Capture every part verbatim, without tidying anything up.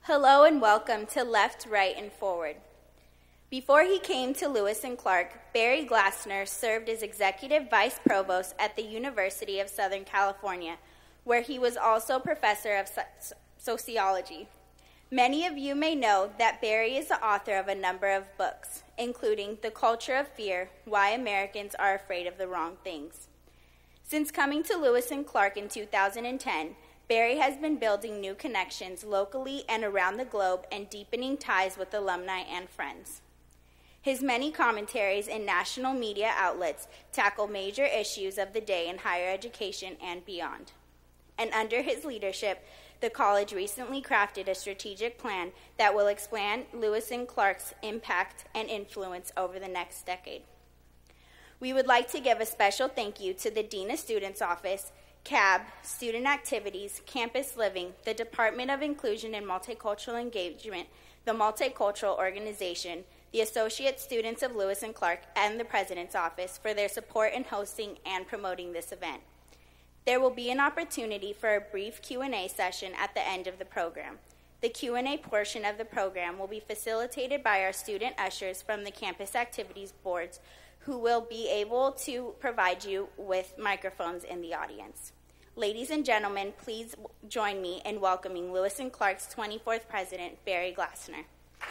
Hello and welcome to Left, Right, and Forward. Before he came to Lewis and Clark, Barry Glassner served as Executive Vice Provost at the University of Southern California, where he was also Professor of Sociology. Many of you may know that Barry is the author of a number of books, including The Culture of Fear, Why Americans Are Afraid of the Wrong Things. Since coming to Lewis and Clark in two thousand ten, Barry has been building new connections locally and around the globe and deepening ties with alumni and friends. His many commentaries in national media outlets tackle major issues of the day in higher education and beyond. And under his leadership, the college recently crafted a strategic plan that will expand Lewis and Clark's impact and influence over the next decade. We would like to give a special thank you to the Dean of Students Office, C A B, Student Activities, Campus Living, the Department of Inclusion and Multicultural Engagement, the Multicultural Organization, the Associate Students of Lewis and Clark, and the President's Office for their support in hosting and promoting this event. There will be an opportunity for a brief Q and A session at the end of the program. The Q and A portion of the program will be facilitated by our student ushers from the Campus Activities Boards, who will be able to provide you with microphones in the audience. Ladies and gentlemen, please join me in welcoming Lewis and Clark's twenty-fourth President, Barry Glassner.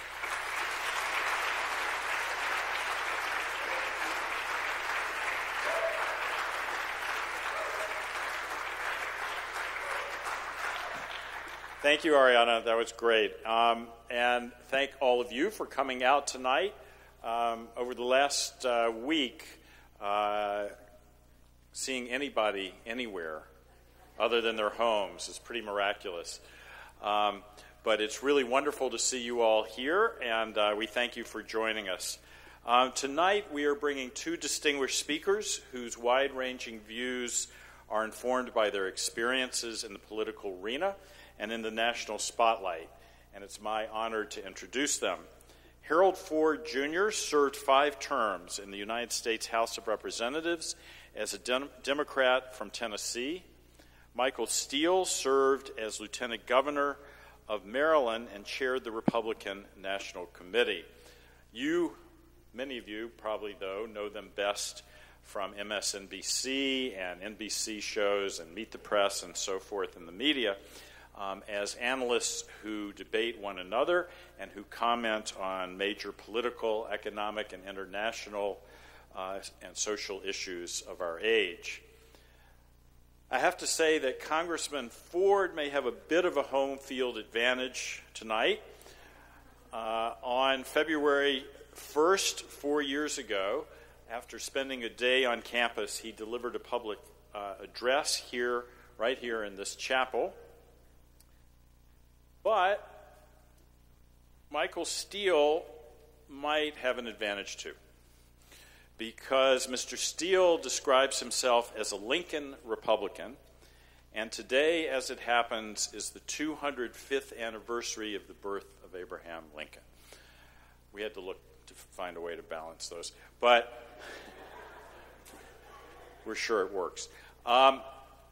Thank you, Ariana. That was great. Um, and thank all of you for coming out tonight. Um, over the last uh, week, uh, seeing anybody anywhere other than their homes is pretty miraculous. Um, but it's really wonderful to see you all here, and uh, we thank you for joining us. Um, tonight, we are bringing two distinguished speakers whose wide-ranging views are informed by their experiences in the political arena and in the national spotlight, and it's my honor to introduce them. Harold Ford Junior served five terms in the United States House of Representatives as a dem- Democrat from Tennessee. Michael Steele served as Lieutenant Governor of Maryland and chaired the Republican National Committee. You, many of you probably, though, know them best from M S N B C and N B C shows and Meet the Press and so forth in the media. Um, as analysts who debate one another and who comment on major political, economic, and international uh, and social issues of our age. I have to say that Congressman Ford may have a bit of a home field advantage tonight. Uh, on February first, four years ago, after spending a day on campus, he delivered a public uh, address here, right here in this chapel. But Michael Steele might have an advantage too, because Mister Steele describes himself as a Lincoln Republican, and today, as it happens, is the two hundred fifth anniversary of the birth of Abraham Lincoln. We had to look to find a way to balance those, but we're sure it works. Um,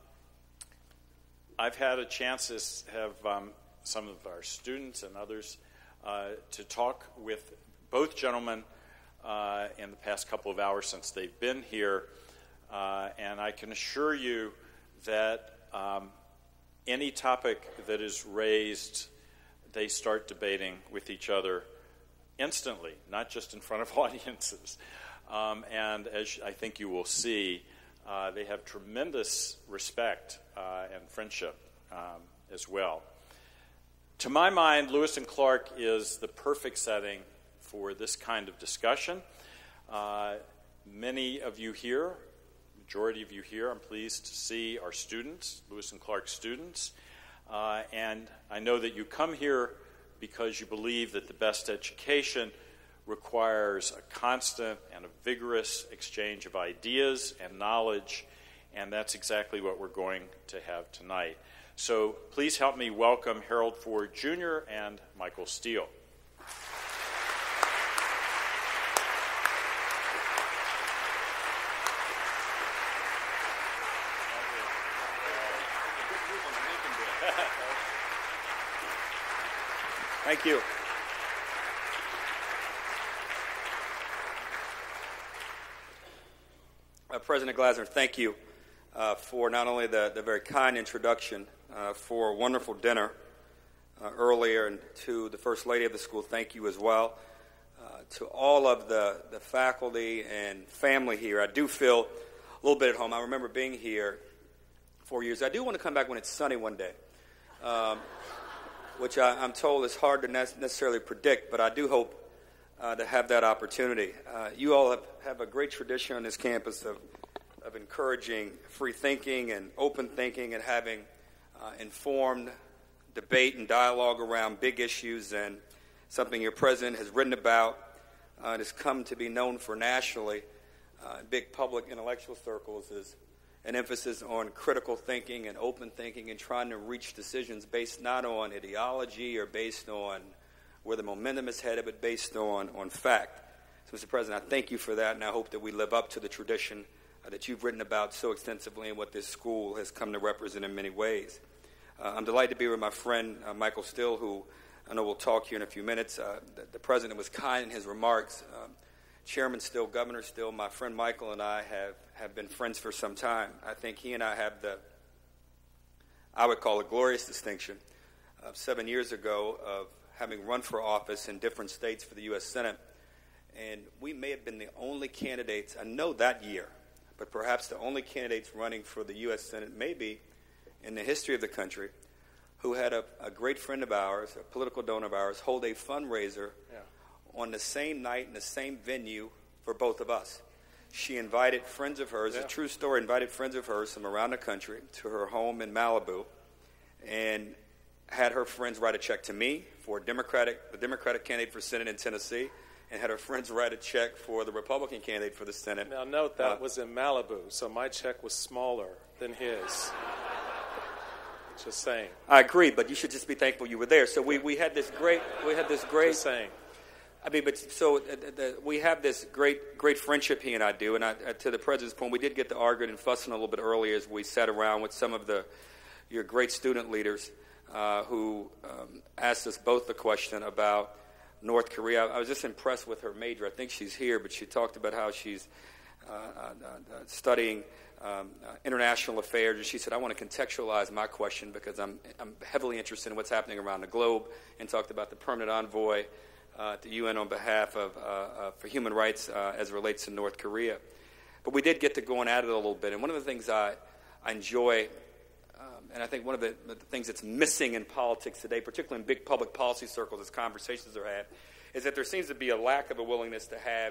I've had a chance to have um, some of our students and others uh, to talk with both gentlemen uh, in the past couple of hours since they've been here, uh, and I can assure you that um, any topic that is raised, they start debating with each other instantly, not just in front of audiences. Um, and as I think you will see, uh, they have tremendous respect uh, and friendship um, as well. To my mind, Lewis and Clark is the perfect setting for this kind of discussion. Uh, many of you here, majority of you here, I'm pleased to see are students, Lewis and Clark students. Uh, and I know that you come here because you believe that the best education requires a constant and a vigorous exchange of ideas and knowledge, and that's exactly what we're going to have tonight. So please help me welcome Harold Ford Junior and Michael Steele. Thank you. Uh, President Glasner, thank you uh, for not only the, the very kind introduction, uh, for a wonderful dinner uh, earlier, and to the First Lady of the school, thank you as well. Uh, to all of the, the faculty and family here, I do feel a little bit at home. I remember being here four years. I do want to come back when it's sunny one day, um, which I, I'm told is hard to ne- necessarily predict, but I do hope Uh, to have that opportunity. Uh, you all have, have a great tradition on this campus of, of encouraging free thinking and open thinking and having uh, informed debate and dialogue around big issues, and something your president has written about uh, and has come to be known for nationally uh, in big public intellectual circles is an emphasis on critical thinking and open thinking and trying to reach decisions based not on ideology or based on where the momentum is headed, but based on, on fact. So, Mister President, I thank you for that, and I hope that we live up to the tradition uh, that you've written about so extensively and what this school has come to represent in many ways. Uh, I'm delighted to be with my friend, uh, Michael Still, who I know we'll talk here in a few minutes. Uh, the, the President was kind in his remarks. Um, Chairman Still, Governor Still, my friend Michael and I have, have been friends for some time. I think he and I have the, I would call it glorious distinction of seven years ago of having run for office in different states for the U S Senate, and we may have been the only candidates, I know that year, but perhaps the only candidates running for the U S Senate, maybe in the history of the country, who had a, a great friend of ours, a political donor of ours, hold a fundraiser yeah. on the same night in the same venue for both of us. She invited friends of hers, yeah. a true story, invited friends of hers from around the country to her home in Malibu, and had her friends write a check to me for Democratic, the Democratic candidate for Senate in Tennessee, and had her friends write a check for the Republican candidate for the Senate. Now, note that uh, was in Malibu, so my check was smaller than his. Just saying. I agree, but you should just be thankful you were there. So we, we had this great, we had this great. Just saying. I mean, but so the, the, we have this great, great friendship he and I do. And I, to the President's point, we did get to arguing and fussing a little bit earlier as we sat around with some of the your great student leaders. Uh, who um, asked us both the question about North Korea. I, I was just impressed with her major. I think she's here, but she talked about how she's uh, uh, uh, studying um, uh, international affairs. And she said, I want to contextualize my question because I'm, I'm heavily interested in what's happening around the globe, and talked about the permanent envoy uh, at the U N on behalf of uh, uh, for human rights uh, as it relates to North Korea. But we did get to going at it a little bit. And one of the things I, I enjoy, Um, and I think one of the, the things that's missing in politics today, particularly in big public policy circles as conversations are had, is that there seems to be a lack of a willingness to have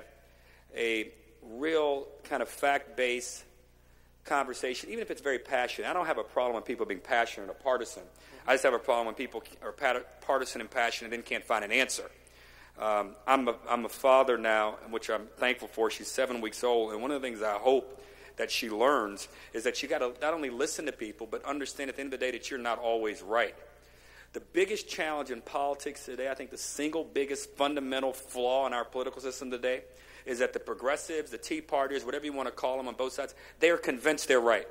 a real kind of fact-based conversation, even if it's very passionate. I don't have a problem with people being passionate or partisan. I just have a problem when people are partisan and passionate and then can't find an answer. Um, I'm, a, I'm a father now, which I'm thankful for. She's seven weeks old, and one of the things I hope that she learns is that you got to not only listen to people, but understand at the end of the day that you're not always right. The biggest challenge in politics today, I think the single biggest fundamental flaw in our political system today, is that the progressives, the Tea Partiers, whatever you want to call them on both sides, they are convinced they're right.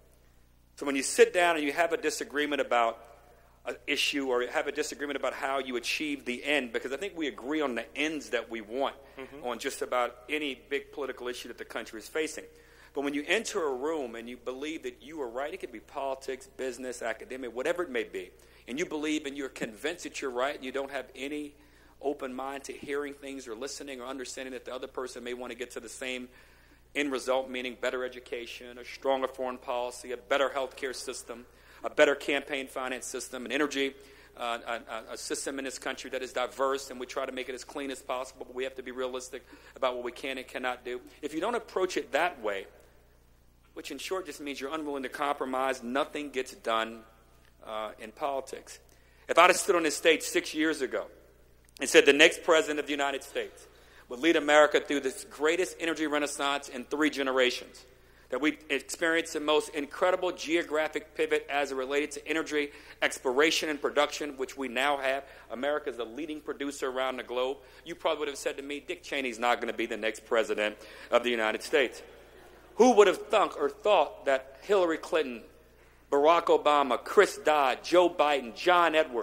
So when you sit down and you have a disagreement about an issue, or have a disagreement about how you achieve the end, because I think we agree on the ends that we want mm-hmm. on just about any big political issue that the country is facing. But when you enter a room and you believe that you are right, it could be politics, business, academic, whatever it may be, and you believe and you're convinced that you're right and you don't have any open mind to hearing things or listening or understanding that the other person may want to get to the same end result, meaning better education, a stronger foreign policy, a better health care system, a better campaign finance system, an energy uh, a, a system in this country that is diverse, and we try to make it as clean as possible, but we have to be realistic about what we can and cannot do. If you don't approach it that way, which in short just means you're unwilling to compromise, nothing gets done uh, in politics. If I'd have stood on this stage six years ago and said the next president of the United States would lead America through this greatest energy renaissance in three generations, that we experienced the most incredible geographic pivot as it related to energy exploration and production, which we now have. America is the leading producer around the globe. You probably would have said to me, Dick Cheney's not going to be the next president of the United States. Who would have thunk or thought that Hillary Clinton, Barack Obama, Chris Dodd, Joe Biden, John Edwards,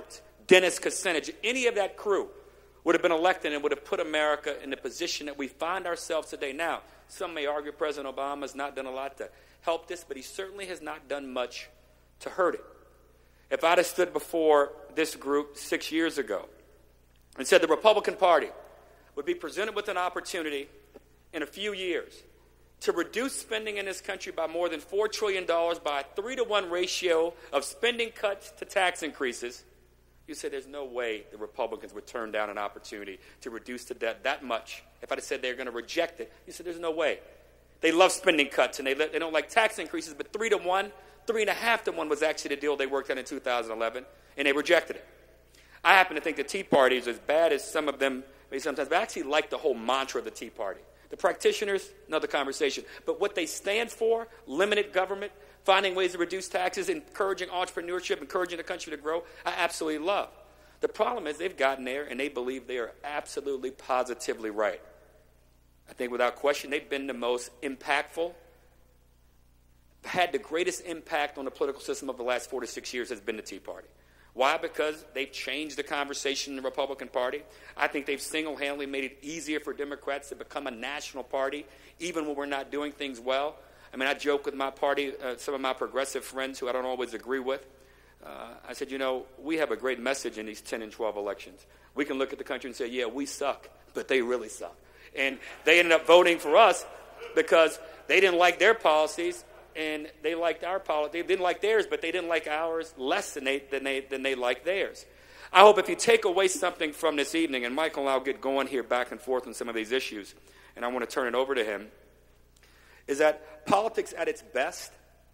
Dennis Kucinich, any of that crew would have been elected and would have put America in the position that we find ourselves today. Now, some may argue President Obama has not done a lot to help this, but he certainly has not done much to hurt it. If I'd have stood before this group six years ago and said the Republican Party would be presented with an opportunity in a few years to reduce spending in this country by more than four trillion dollars by a three to one ratio of spending cuts to tax increases, you say there's no way the Republicans would turn down an opportunity to reduce the debt that much. If I'd have said they're going to reject it, you said there's no way. They love spending cuts, and they, they don't like tax increases, but three to one, three and a half to one was actually the deal they worked on in two thousand eleven, and they rejected it. I happen to think the Tea Party is as bad as some of them may sometimes, but I actually like the whole mantra of the Tea Party. The practitioners, another conversation. But what they stand for, limited government, finding ways to reduce taxes, encouraging entrepreneurship, encouraging the country to grow, I absolutely love. The problem is they've gotten there, and they believe they are absolutely, positively right. I think without question, they've been the most impactful, had the greatest impact on the political system of the last four to six years has been the Tea Party. Why? Because they've changed the conversation in the Republican Party. I think they've single-handedly made it easier for Democrats to become a national party, even when we're not doing things well. I mean, I joke with my party, uh, some of my progressive friends who I don't always agree with. Uh, I said, you know, we have a great message in these ten and twelve elections. We can look at the country and say, yeah, we suck, but they really suck. And they ended up voting for us because they didn't like their policies, and they liked our policy. They didn't like theirs, but they didn't like ours less than they, than they, than they liked theirs. I hope if you take away something from this evening, and Michael and I will get going here back and forth on some of these issues, and I want to turn it over to him, is that politics at its best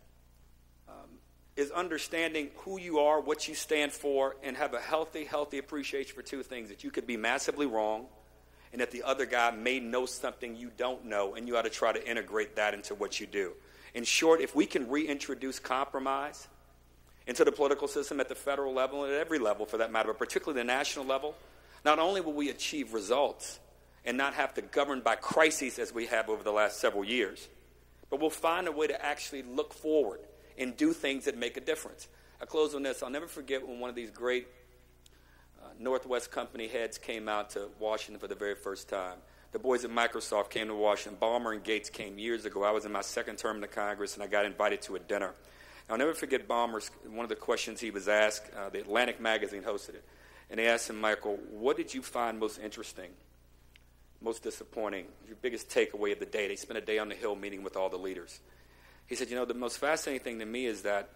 um, is understanding who you are, what you stand for, and have a healthy, healthy appreciation for two things, that you could be massively wrong, and that the other guy may know something you don't know, and you ought to try to integrate that into what you do. In short, if we can reintroduce compromise into the political system at the federal level and at every level for that matter, but particularly the national level, not only will we achieve results and not have to govern by crises as we have over the last several years, but we'll find a way to actually look forward and do things that make a difference. I close on this. I'll never forget when one of these great uh, Northwest company heads came out to Washington for the very first time. The boys at Microsoft came to Washington. Ballmer and Gates came years ago. I was in my second term in the Congress, and I got invited to a dinner. I'll never forget Ballmer's, one of the questions he was asked, uh, the Atlantic magazine hosted it, and they asked him, Michael, what did you find most interesting, most disappointing, your biggest takeaway of the day? They spent a day on the Hill meeting with all the leaders. He said, you know, the most fascinating thing to me is that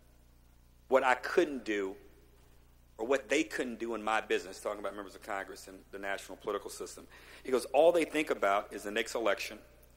what I couldn't do or what they couldn't do in my business, talking about members of Congress and the national political system. He goes, all they think about is the next election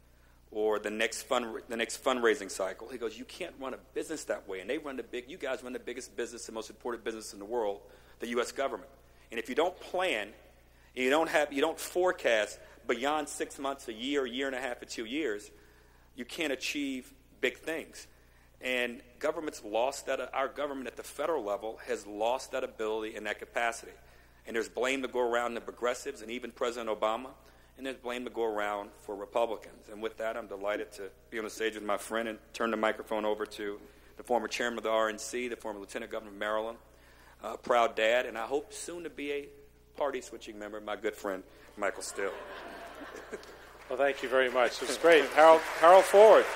or the next fund, the next fundraising cycle. He goes, you can't run a business that way. And they run the big, you guys run the biggest business, the most important business in the world, the U S government. And if you don't plan, and you don't have, you don't forecast beyond six months, a year, a year and a half, or two years, you can't achieve big things. And government's lost that, our government at the federal level has lost that ability and that capacity. And there's blame to go around the progressives and even President Obama, and there's blame to go around for Republicans. And with that, I'm delighted to be on the stage with my friend and turn the microphone over to the former chairman of the R N C, the former lieutenant governor of Maryland, uh, proud dad, and I hope soon to be a party-switching member, my good friend, Michael Still. Well, thank you very much. It was great. Harold, Harold Ford.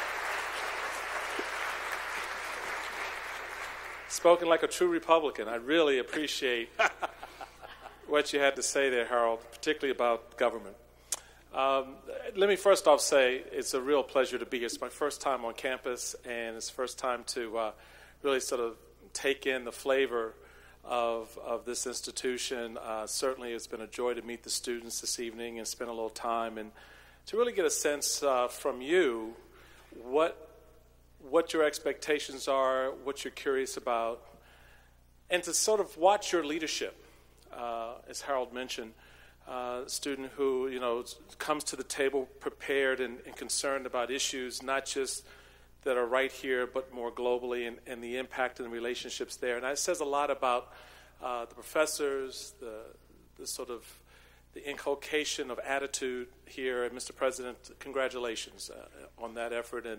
Spoken like a true Republican. I really appreciate what you had to say there, Harold, particularly about government. Um, let me first off say it's a real pleasure to be here. It's my first time on campus, and it's the first time to uh, really sort of take in the flavor of, of this institution. Uh, certainly it's been a joy to meet the students this evening and spend a little time and to really get a sense uh, from you what what your expectations are, what you're curious about, and to sort of watch your leadership. Uh, as Harold mentioned, uh, a student who, you know, comes to the table prepared and, and concerned about issues, not just that are right here, but more globally, and, and the impact and the relationships there. And that says a lot about uh, the professors, the, the sort of the inculcation of attitude here. And Mister President, congratulations uh, on that effort, and,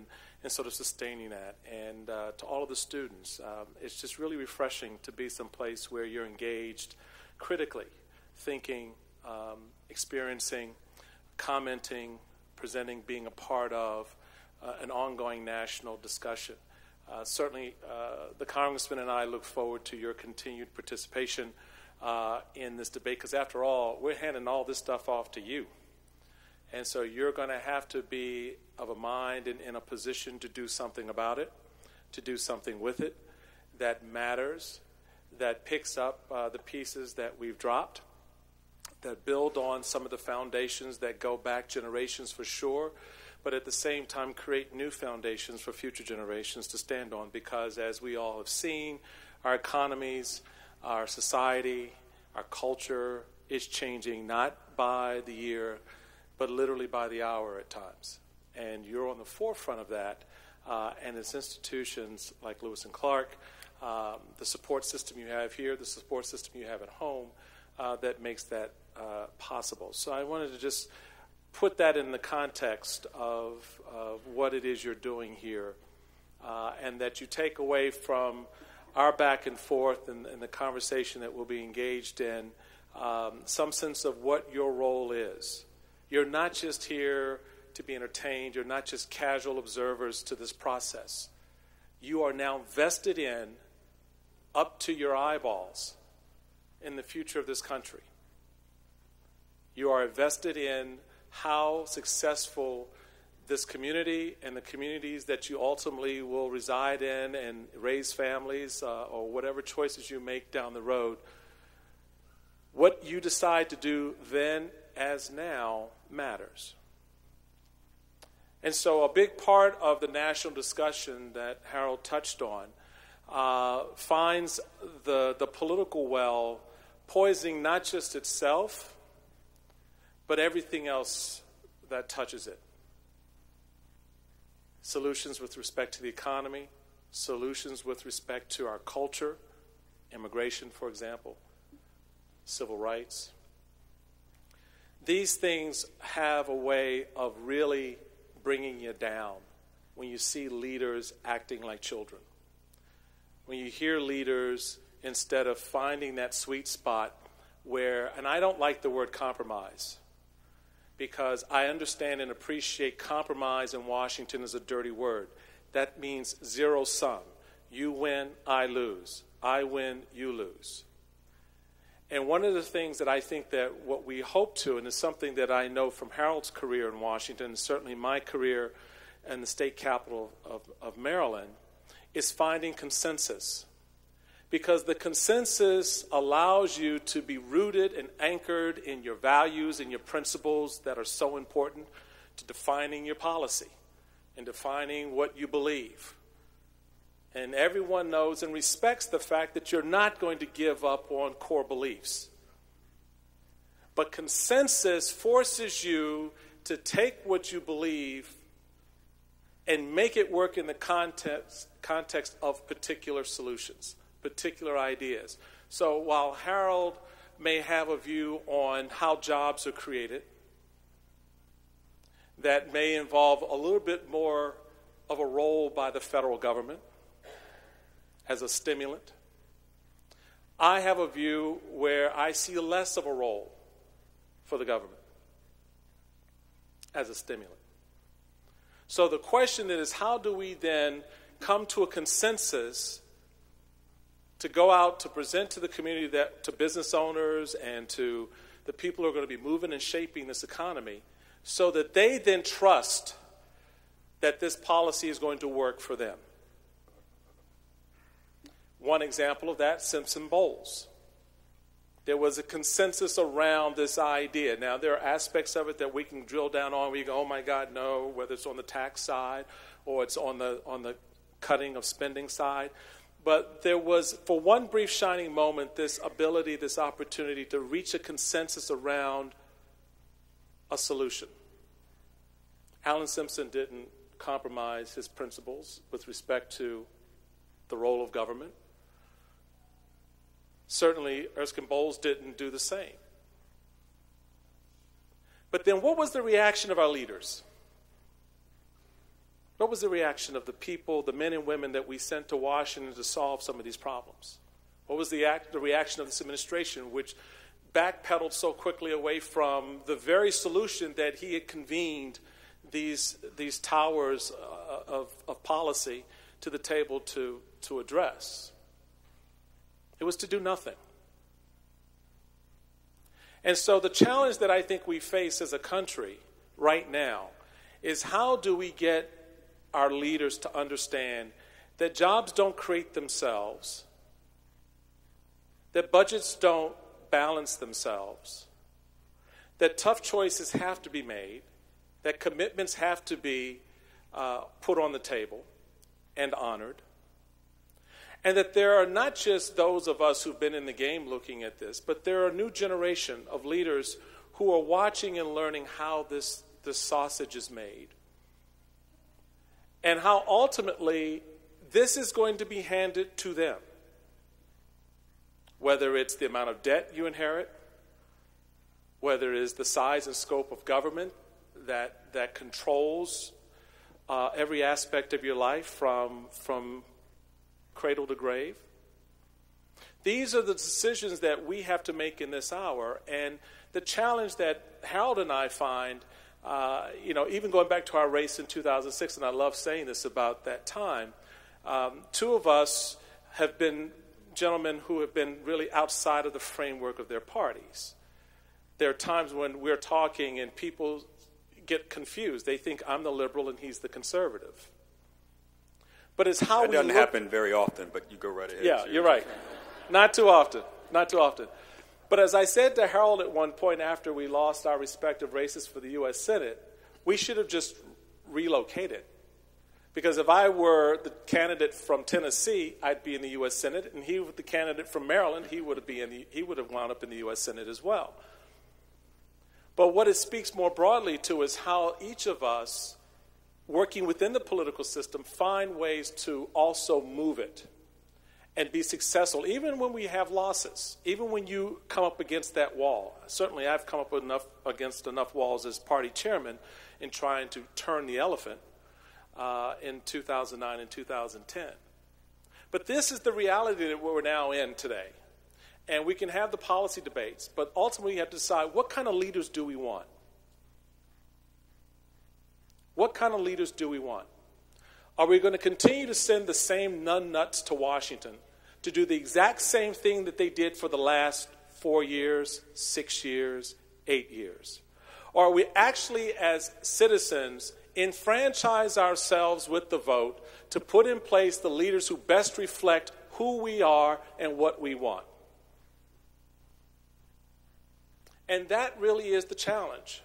and sort of sustaining that. And uh, to all of the students, um, it's just really refreshing to be someplace where you're engaged critically, thinking, um, experiencing, commenting, presenting, being a part of uh, an ongoing national discussion. Uh, certainly, uh, the Congressman and I look forward to your continued participation uh, in this debate, because after all, we're handing all this stuff off to you. And so you're going to have to be of a mind and in a position to do something about it, to do something with it that matters, that picks up uh, the pieces that we've dropped, that build on some of the foundations that go back generations for sure, but at the same time create new foundations for future generations to stand on, because as we all have seen, our economies, our society, our culture is changing not by the year, but literally by the hour at times. And you're on the forefront of that, uh, and it's institutions like Lewis and Clark, um, the support system you have here, the support system you have at home, uh, that makes that uh, possible. So I wanted to just put that in the context of, of what it is you're doing here, uh, and that you take away from our back and forth and, and the conversation that we'll be engaged in um, some sense of what your role is. You're not just here to be entertained. You're not just casual observers to this process. You are now vested in, up to your eyeballs, in the future of this country. You are invested in how successful this community and the communities that you ultimately will reside in and raise families uh, or whatever choices you make down the road. What you decide to do then as now matters. And so a big part of the national discussion that Harold touched on uh, finds the, the political well poisoning not just itself, but everything else that touches it. Solutions with respect to the economy, solutions with respect to our culture, immigration, for example, civil rights. These things have a way of really bringing you down when you see leaders acting like children. When you hear leaders, instead of finding that sweet spot where, and I don't like the word compromise, because I understand and appreciate compromise in Washington as a dirty word. That means zero sum. You win, I lose. I win, you lose. And one of the things that I think that what we hope to, and is something that I know from Harold's career in Washington, and certainly my career in the state capital of, of Maryland, is finding consensus. Because the consensus allows you to be rooted and anchored in your values and your principles that are so important to defining your policy and defining what you believe. And everyone knows and respects the fact that you're not going to give up on core beliefs. But consensus forces you to take what you believe and make it work in the context, context of particular solutions, particular ideas. So while Harold may have a view on how jobs are created, that may involve a little bit more of a role by the federal government as a stimulant, I have a view where I see less of a role for the government as a stimulant. So the question is, how do we then come to a consensus to go out to present to the community, that to business owners and to the people who are going to be moving and shaping this economy, so that they then trust that this policy is going to work for them? One example of that, Simpson-Bowles. There was a consensus around this idea. Now, there are aspects of it that we can drill down on. We go, oh my God, no, whether it's on the tax side or it's on the on the cutting of spending side. But there was, for one brief shining moment, this ability, this opportunity to reach a consensus around a solution. Alan Simpson didn't compromise his principles with respect to the role of government. Certainly, Erskine Bowles didn't do the same. But then what was the reaction of our leaders? What was the reaction of the people, the men and women that we sent to Washington to solve some of these problems? What was the, act, the reaction of this administration, which backpedaled so quickly away from the very solution that he had convened these, these towers uh, of, of policy to the table to, to address? It was to do nothing. And so the challenge that I think we face as a country right now is, how do we get our leaders to understand that jobs don't create themselves, that budgets don't balance themselves, that tough choices have to be made, that commitments have to be uh, put on the table and honored, and that there are not just those of us who've been in the game looking at this, but there are a new generation of leaders who are watching and learning how this, this sausage is made, and how ultimately this is going to be handed to them. Whether it's the amount of debt you inherit, whether it is the size and scope of government that, that controls uh, every aspect of your life from, from cradle to grave. These are the decisions that we have to make in this hour. And the challenge that Harold and I find, uh, you know, even going back to our race in two thousand six, and I love saying this about that time, um, two of us have been gentlemen who have been really outside of the framework of their parties. There are times when we're talking and people get confused. They think I'm the liberal and he's the conservative. But it's how that we doesn't look. happen very often, but you go right ahead. Yeah, you're right. Not too often. Not too often. But as I said to Harold at one point after we lost our respective races for the U S Senate, we should have just relocated. Because if I were the candidate from Tennessee, I'd be in the U S Senate, and he was the candidate from Maryland, he would have been in the, he would have wound up in the U S Senate as well. But what it speaks more broadly to is how each of us, working within the political system, find ways to also move it and be successful, even when we have losses, even when you come up against that wall. Certainly I've come up with enough, against enough walls as party chairman in trying to turn the elephant uh, in two thousand nine and two thousand ten. But this is the reality that we're now in today. And we can have the policy debates, but ultimately we have to decide, what kind of leaders do we want? What kind of leaders do we want? Are we going to continue to send the same nun-nuts to Washington to do the exact same thing that they did for the last four years, six years, eight years? Or are we actually, as citizens, enfranchise ourselves with the vote to put in place the leaders who best reflect who we are and what we want? And that really is the challenge.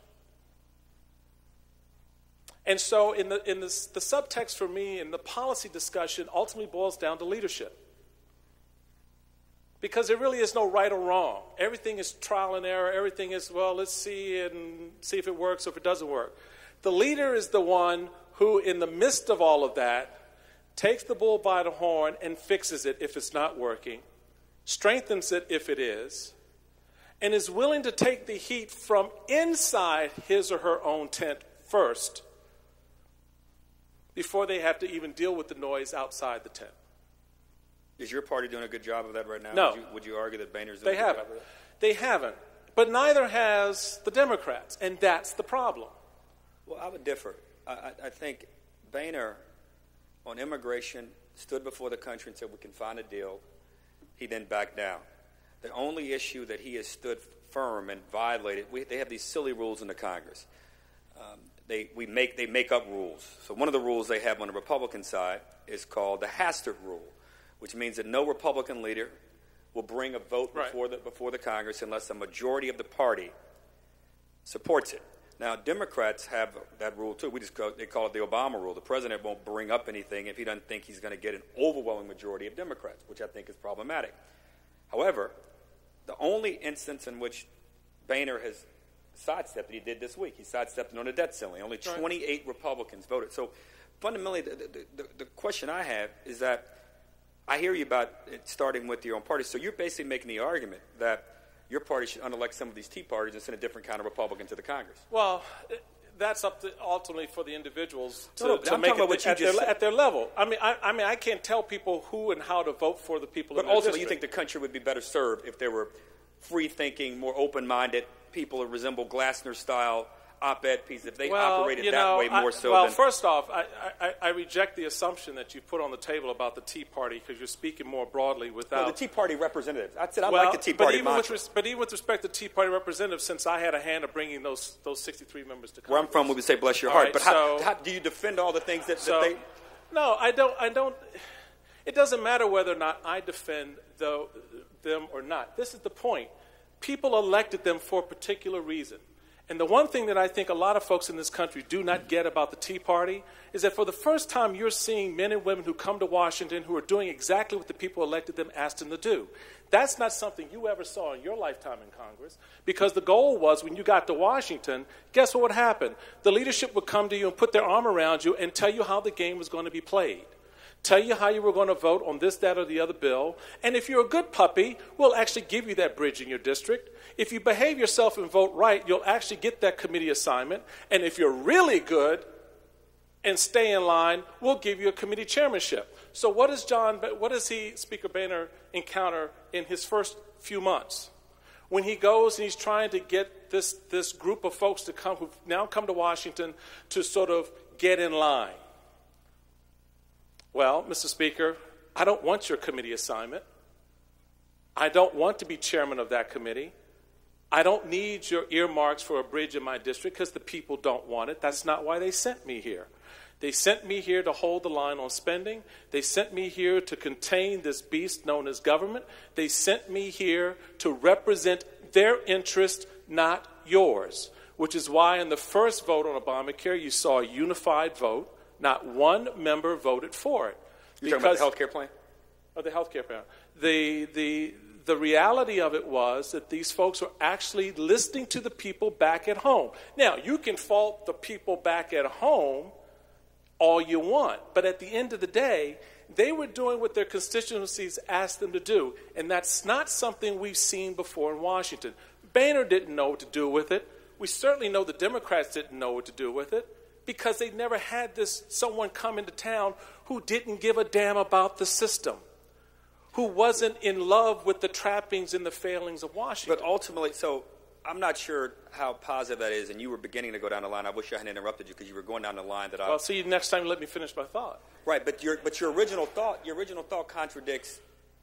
And so in the, in the, the subtext for me in the policy discussion ultimately boils down to leadership. Because there really is no right or wrong. Everything is trial and error. Everything is, well, let's see and see if it works or if it doesn't work. The leader is the one who, in the midst of all of that, takes the bull by the horn and fixes it if it's not working, strengthens it if it is, and is willing to take the heat from inside his or her own tent first before they have to even deal with the noise outside the tent. Is your party doing a good job of that right now? No. Would you, would you argue that Boehner's doing They a good haven't. job of that? They haven't. But neither has the Democrats, and that's the problem. Well, I would differ. I, I, I think Boehner, on immigration, stood before the country and said we can find a deal. He then backed down. The only issue that he has stood firm and violated, we, they have these silly rules in the Congress. Um, they, we make, they make up rules. So one of the rules they have on the Republican side is called the Hastert Rule, which means that no Republican leader will bring a vote Right. before, the, before the Congress unless a majority of the party supports it. Now, Democrats have that rule, too. We just call, they call it the Obama rule. The president won't bring up anything if he doesn't think he's going to get an overwhelming majority of Democrats, which I think is problematic. However, the only instance in which Boehner has sidestepped it, he did this week. He sidestepped it on the debt ceiling. Only twenty-eight right. Republicans voted. So fundamentally, the, the, the, the question I have is that I hear you about it starting with your own party. So you're basically making the argument that your party should unelect some of these Tea Parties and send a different kind of Republican to the Congress. Well, that's up to ultimately for the individuals to, No, no, but to I'm make talking it about what you at, just their, said. at their level. I mean, I, I mean, I can't tell people who and how to vote for the people. But in their ultimately, you district. think the country would be better served if there were free-thinking, more open-minded people who resemble Glassner-style op-ed pieces, if they well, operated you that know, way more I, so well, than... first off, I, I, I reject the assumption that you put on the table about the Tea Party because you're speaking more broadly without... No, the Tea Party representatives. I said I well, like the Tea but Party even with mantra. res- But even with respect to Tea Party representatives, since I had a hand of bringing those those sixty-three members to Congress... Where I'm from, we would say bless your All heart. right, but how, so, how do you defend all the things that, so, that they... No, I don't. I don't. It doesn't matter whether or not I defend the, them or not. This is the point. People elected them for a particular reason. And the one thing that I think a lot of folks in this country do not get about the Tea Party is that for the first time you're seeing men and women who come to Washington who are doing exactly what the people elected them asked them to do. That's not something you ever saw in your lifetime in Congress, because the goal was when you got to Washington, guess what would happen? The leadership would come to you and put their arm around you and tell you how the game was going to be played. Tell you how you were going to vote on this, that, or the other bill. And if you're a good puppy, we'll actually give you that bridge in your district. If you behave yourself and vote right, you'll actually get that committee assignment. And if you're really good and stay in line, we'll give you a committee chairmanship. So what does John, what does he, Speaker Boehner, encounter in his first few months? When he goes and he's trying to get this, this group of folks to come, who've now come to Washington, to sort of get in line. Well, Mister Speaker, I don't want your committee assignment. I don't want to be chairman of that committee. I don't need your earmarks for a bridge in my district because the people don't want it. That's not why they sent me here. They sent me here to hold the line on spending. They sent me here to contain this beast known as government. They sent me here to represent their interest, not yours, which is why in the first vote on Obamacare you saw a unified vote. Not one member voted for it. You're talking about the health care plan? Oh, the health care plan. The, the, the reality of it was that these folks were actually listening to the people back at home. Now, you can fault the people back at home all you want, but at the end of the day, they were doing what their constituencies asked them to do, and that's not something we've seen before in Washington. Boehner didn't know what to do with it. We certainly know the Democrats didn't know what to do with it, because they never had this someone come into town who didn't give a damn about the system, who wasn't in love with the trappings and the failings of Washington. But ultimately, so I'm not sure how positive that is, and you were beginning to go down the line. I wish I hadn't interrupted you because you were going down the line that I... Well, see you next time you let me finish my thought. Right, but your, but your original thought, your original thought contradicts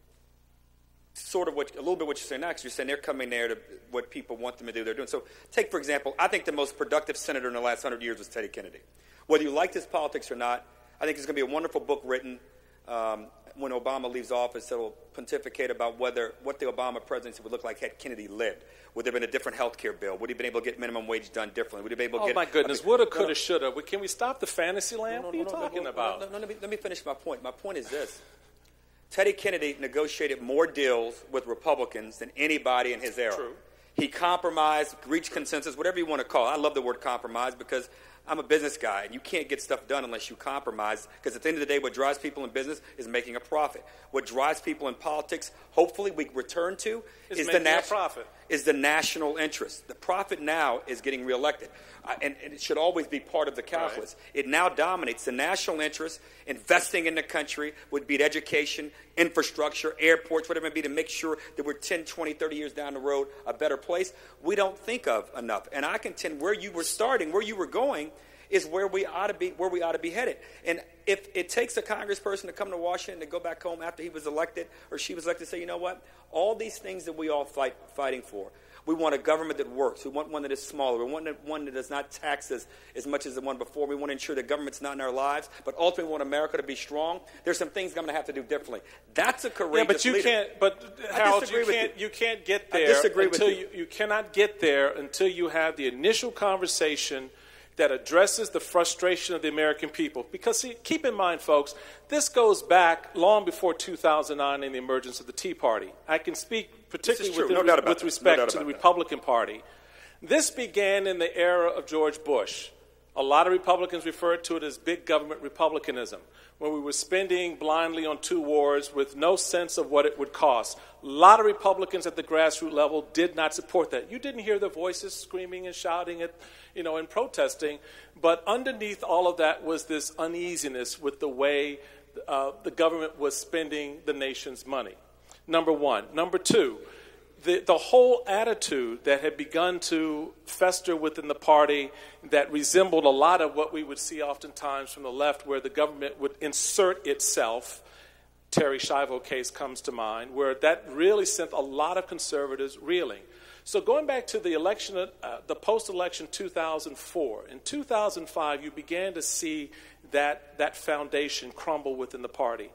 sort of what, a little bit what you're saying now, because you're saying they're coming there to what people want them to do, they're doing. So take, for example, I think the most productive senator in the last hundred years was Teddy Kennedy. Whether you liked his politics or not, I think there's going to be a wonderful book written um, when Obama leaves office that will pontificate about whether what the Obama presidency would look like had Kennedy lived. Would there have been a different health care bill? Would he have been able to get minimum wage done differently? Would he be able to oh, get... my goodness. I mean, woulda, coulda, no, shoulda. Can we stop the fantasy land? no, what are you no, no, talking no, about? No, no, let, me, let me finish my point. My point is this. Teddy Kennedy negotiated more deals with Republicans than anybody in his era. True. He compromised, reached consensus, whatever you want to call it. I love the word compromise because I'm a business guy, and you can't get stuff done unless you compromise, because at the end of the day, what drives people in business is making a profit. What drives people in politics, hopefully we return to, is, is, the, making a nat- profit. is the national interest. The profit now is getting reelected, uh, and, and it should always be part of the calculus. Right. It now dominates the national interest. Investing in the country would be education, infrastructure, airports, whatever it may be, to make sure that we're ten, twenty, thirty years down the road a better place. We don't think of enough. And I contend where you were starting, where you were going, is where we ought to be, where we ought to be headed. And if it takes a congressperson to come to Washington to go back home after he was elected or she was elected, say, you know what, all these things that we all fight fighting for. We want a government that works. We want one that is smaller. We want one that does not tax us as much as the one before. We want to ensure that government's not in our lives, but ultimately we want America to be strong. There's some things I'm going to have to do differently. That's a courageous Yeah, but you leader. can't. But Harold, you can't. You. you can't get there I disagree until with you. you. You cannot get there until you have the initial conversation that addresses the frustration of the American people. Because see, keep in mind, folks, this goes back long before two thousand nine and the emergence of the Tea Party. I can speak particularly with, no the, doubt with that. respect no doubt to the that. Republican Party. This began in the era of George Bush. A lot of Republicans referred to it as big government republicanism, when we were spending blindly on two wars with no sense of what it would cost. A lot of Republicans at the grassroots level did not support that. You didn't hear their voices screaming and shouting at, you know, and protesting, but underneath all of that was this uneasiness with the way uh, the government was spending the nation's money. Number one. Number two, The, the whole attitude that had begun to fester within the party that resembled a lot of what we would see oftentimes from the left, where the government would insert itself. Terry Schiavo case comes to mind, where that really sent a lot of conservatives reeling. So going back to the election, uh, the post-election two thousand four, in two thousand five, you began to see that, that foundation crumble within the party.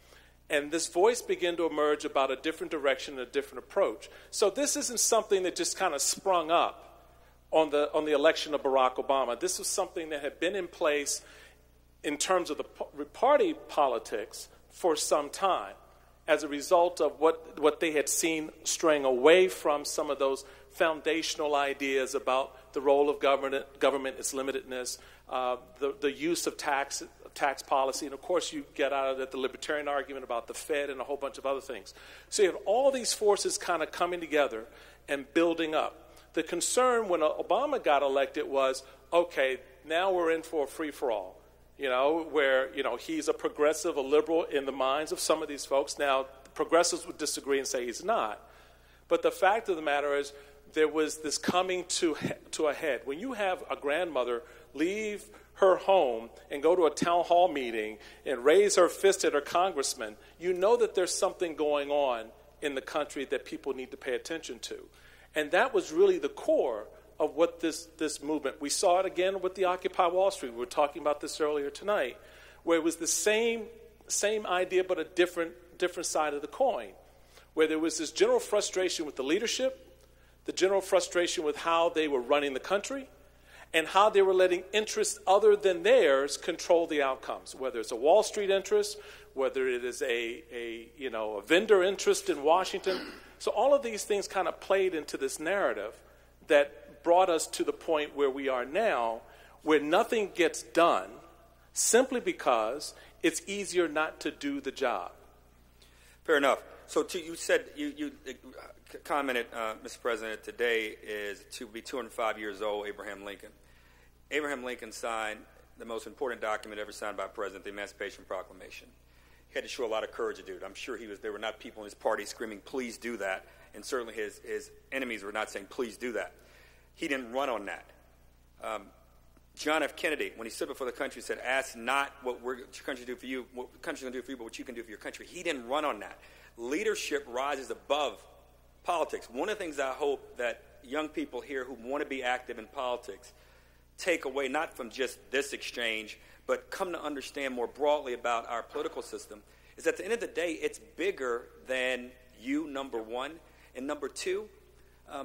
And this voice began to emerge about a different direction and a different approach. So this isn't something that just kind of sprung up on the, on the election of Barack Obama. This was something that had been in place in terms of the party politics for some time as a result of what, what they had seen straying away from some of those foundational ideas about the role of government, government its limitedness, uh, the, the use of tax tax policy, and of course you get out of it the libertarian argument about the Fed and a whole bunch of other things. So you have all these forces kind of coming together and building up. The concern when Obama got elected was, okay, now we're in for a free-for-all, you know, where, you know, he's a progressive, a liberal in the minds of some of these folks. Now, progressives would disagree and say he's not. But the fact of the matter is there was this coming to, to a head. When you have a grandmother leave her home and go to a town hall meeting and raise her fist at her congressman, you know that there's something going on in the country that people need to pay attention to. And that was really the core of what this, this movement, we saw it again with the Occupy Wall Street. We were talking about this earlier tonight, where it was the same, same idea but a different, different side of the coin, where there was this general frustration with the leadership, the general frustration with how they were running the country, and how they were letting interests other than theirs control the outcomes, whether it's a Wall Street interest, whether it is a, a, you know, a vendor interest in Washington. So all of these things kind of played into this narrative that brought us to the point where we are now, where nothing gets done simply because it's easier not to do the job. Fair enough. So to, you said, you, you commented, uh, Mister President, today is to be two hundred five years old, Abraham Lincoln. Abraham Lincoln signed the most important document ever signed by a president, the Emancipation Proclamation. He had to show a lot of courage to do it. I'm sure he was. There were not people in his party screaming, please do that, and certainly his, his enemies were not saying, please do that. He didn't run on that. Um, John F. Kennedy, when he stood before the country, said, ask not what we're, your country do for you, what the country's going to do for you, but what you can do for your country. He didn't run on that. Leadership rises above politics. One of the things I hope that young people here who want to be active in politics take away, not from just this exchange, but come to understand more broadly about our political system, is at the end of the day, it's bigger than you, number one. And number two, um,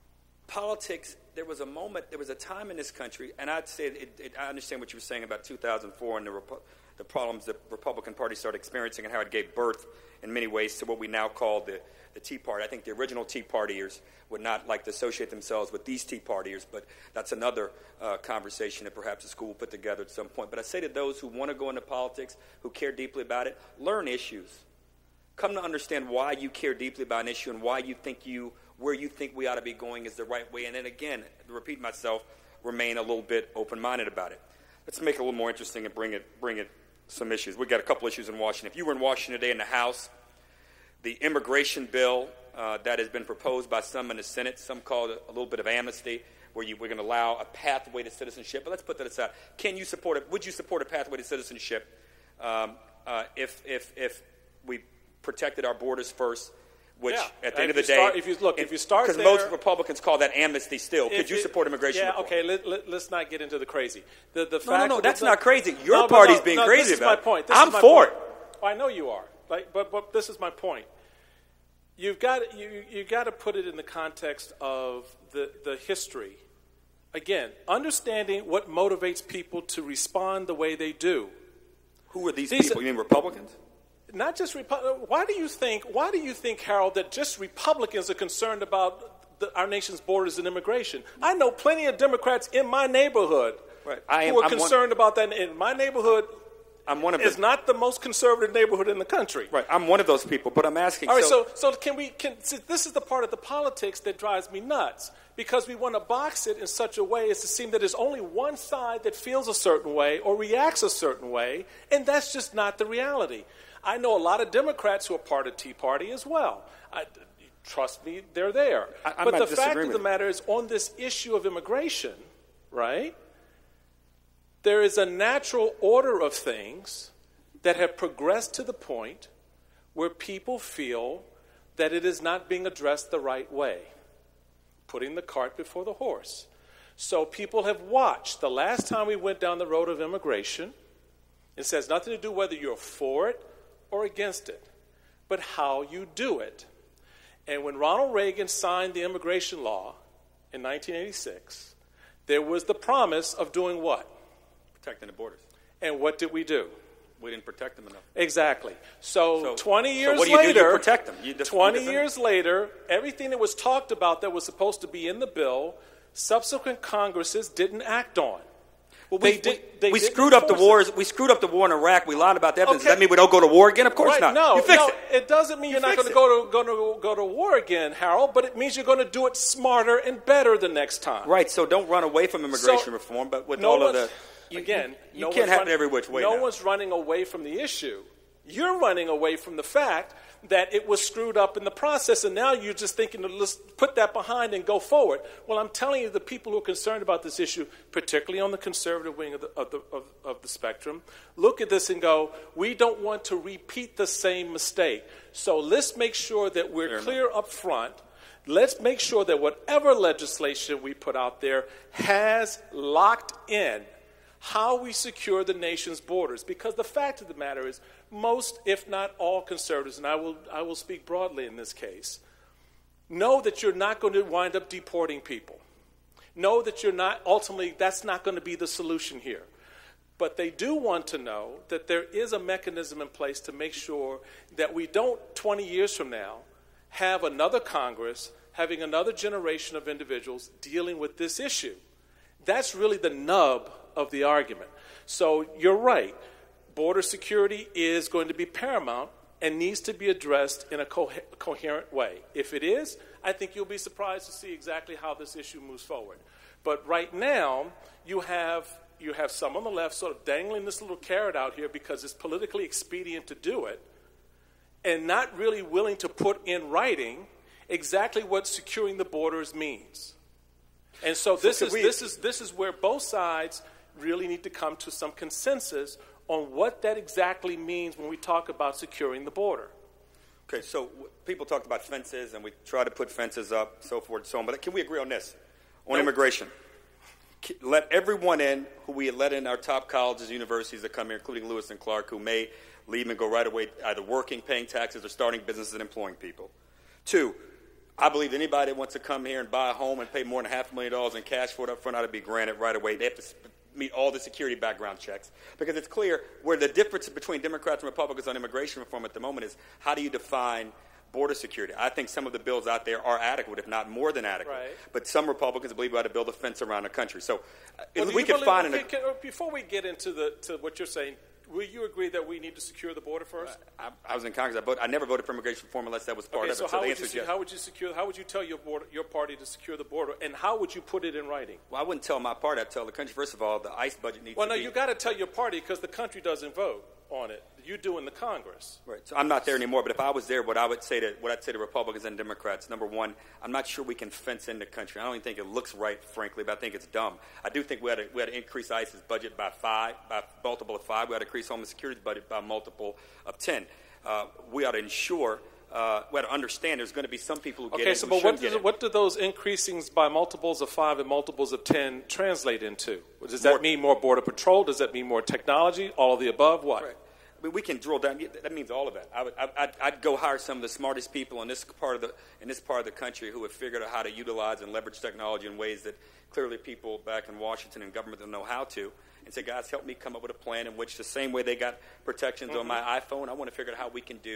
politics, there was a moment, there was a time in this country, and I'd say, it, it, I understand what you were saying about two thousand four and the, Repu- the problems the Republican Party started experiencing and how it gave birth in many ways to what we now call the, the Tea Party. I think the original Tea Partiers would not like to associate themselves with these Tea Partiers, but that's another uh, conversation that perhaps the school will put together at some point. But I say to those who want to go into politics, who care deeply about it, learn issues. Come to understand why you care deeply about an issue and why you think you, where you think we ought to be going is the right way. And then again, to repeat myself, remain a little bit open-minded about it. Let's make it a little more interesting and bring it, bring it some issues. We've got a couple issues in Washington. If you were in Washington today in the House, the immigration bill uh, that has been proposed by some in the Senate, some call it a little bit of amnesty, where you, we're going to allow a pathway to citizenship. But let's put that aside. Can you support it? Would you support a pathway to citizenship um, uh, if, if, if we protected our borders first? Which, yeah. at the end if of the day, start, if you look, if you start because there, most Republicans call that amnesty still. Could you it, support immigration yeah, reform? okay. Let, let, let's not get into the crazy. The, the no, fact no, no, that that's the, not crazy. Your no, party's no, being no, crazy this about is my point. it. This I'm is my for point. it. Oh, I know you are. Like, but but this is my point. You've got you you got to put it in the context of the the history. Again, understanding what motivates people to respond the way they do. Who are these, these people? Are, you mean Republicans? Not just Republicans. Why do you think? Why do you think, Harold, that just Republicans are concerned about the, our nation's borders and immigration? I know plenty of Democrats in my neighborhood right. I am, who are I'm concerned one, about that. In my neighborhood, I'm one of is them. not the most conservative neighborhood in the country. Right, I'm one of those people, but I'm asking. All right, so, so, so can we? Can, see, this is the part of the politics that drives me nuts, because we want to box it in such a way as to seem that there's only one side that feels a certain way or reacts a certain way, and that's just not the reality. I know a lot of Democrats who are part of Tea Party as well. I, trust me, they're there. I, I'm but not the fact of disagreeing the with matter is, on this issue of immigration, right, there is a natural order of things that have progressed to the point where people feel that it is not being addressed the right way, putting the cart before the horse. So people have watched. The last time we went down the road of immigration, it says nothing to do whether you're for it or against it, but how you do it. And when Ronald Reagan signed the immigration law in nineteen eighty-six, there was the promise of doing what? Protecting the borders. And what did we do? We didn't protect them enough. Exactly. So, So- twenty so years what do you do? You later, protect them. You def- you twenty defend years later, everything that was talked about that was supposed to be in the bill, subsequent Congresses didn't act on. Well, They we, did- we, they we didn't screwed up the enforce it. wars. We screwed up the war in Iraq. We lied about that. Does Okay. that mean we don't go to war again? Of course Right? not. No, you fix no, it. it doesn't mean You you're not fix going to it. go to go to go to war again, Harold. But it means you're going to do it smarter and better the next time. Right. So don't run away from immigration So, reform. But with no all of one's- the you, again, you, no you can't one's have run- it every which way. No now. one's running away from the issue. You're running away from the fact that it was screwed up in the process, and now you're just thinking to let's put that behind and go forward. Well, I'm telling you, the people who are concerned about this issue, particularly on the conservative wing of the, of the, of, of the spectrum, look at this and go, we don't want to repeat the same mistake. So let's make sure that we're Fair clear up front. Let's make sure that whatever legislation we put out there has locked in how we secure the nation's borders. Because the fact of the matter is, most, if not all conservatives, and I will, I will speak broadly in this case, know that you're not going to wind up deporting people. Know that you're not, ultimately, that's not going to be the solution here. But they do want to know that there is a mechanism in place to make sure that we don't, twenty years from now, have another Congress having another generation of individuals dealing with this issue. That's really the nub of the argument. So you're right. Border security is going to be paramount and needs to be addressed in a co- coherent way. If it is, I think you'll be surprised to see exactly how this issue moves forward. But right now, you have you have some on the left sort of dangling this little carrot out here because it's politically expedient to do it, and not really willing to put in writing exactly what securing the borders means. And so this So is we- this is this is where both sides really need to come to some consensus on what that exactly means when we talk about securing the border. Okay, so w- people talked about fences, and we try to put fences up, so forth and so on. But can we agree on this? On Nope. immigration. K- Let everyone in who we let in our top colleges, universities that come here, including Lewis and Clark, who may leave and go right away, either working, paying taxes, or starting businesses and employing people. Two, I believe anybody that wants to come here and buy a home and pay more than half a million dollars in cash for it up front ought to be granted right away. They have to sp- meet all the security background checks. Because it's clear where the difference between Democrats and Republicans on immigration reform at the moment is how do you define border security? I think some of the bills out there are adequate, if not more than adequate. Right. But some Republicans believe we ought to build a fence around the country. So uh, Well, if do we you could believe- find okay, an... can- before we get into the to what you're saying, will you agree that we need to secure the border first? I, I was in Congress. I, vote, I never voted for immigration reform unless that was part Okay, of so it. how So the would answer you is se- yes. how would you secure? How would you tell your border, your party to secure the border, and how would you put it in writing? Well, I wouldn't tell my party. I'd tell the country. First of all, the ICE budget needs Well, to no, be... you got to tell your party because the country doesn't vote on it. You do in the Congress. Right. So I'm not there anymore. But if I was there, what I would say to what I'd say to Republicans and Democrats, number one, I'm not sure we can fence in the country. I don't even think it looks right, frankly, but I think it's dumb. I do think we had to, we had to increase ICE's budget by five, by multiple of five. We had to increase Homeland Security's budget by multiple of ten. Uh, we ought to ensure. Uh, we ought to understand there's going to be some people who get Okay, in so who but what shouldn't do, get in. what do those increasings by multiples of five and multiples of ten translate into? Does that More- mean more border patrol? Does that mean more technology? All of the above? What? Right. I mean, we can drill down. That means all of that. I would, I, I'd, I'd go hire some of the smartest people in this part of the in this part of the country who have figured out how to utilize and leverage technology in ways that clearly people back in Washington and government don't know how to. And say, guys, help me come up with a plan in which the same way they got protections Mm-hmm. on my iPhone, I want to figure out how we can do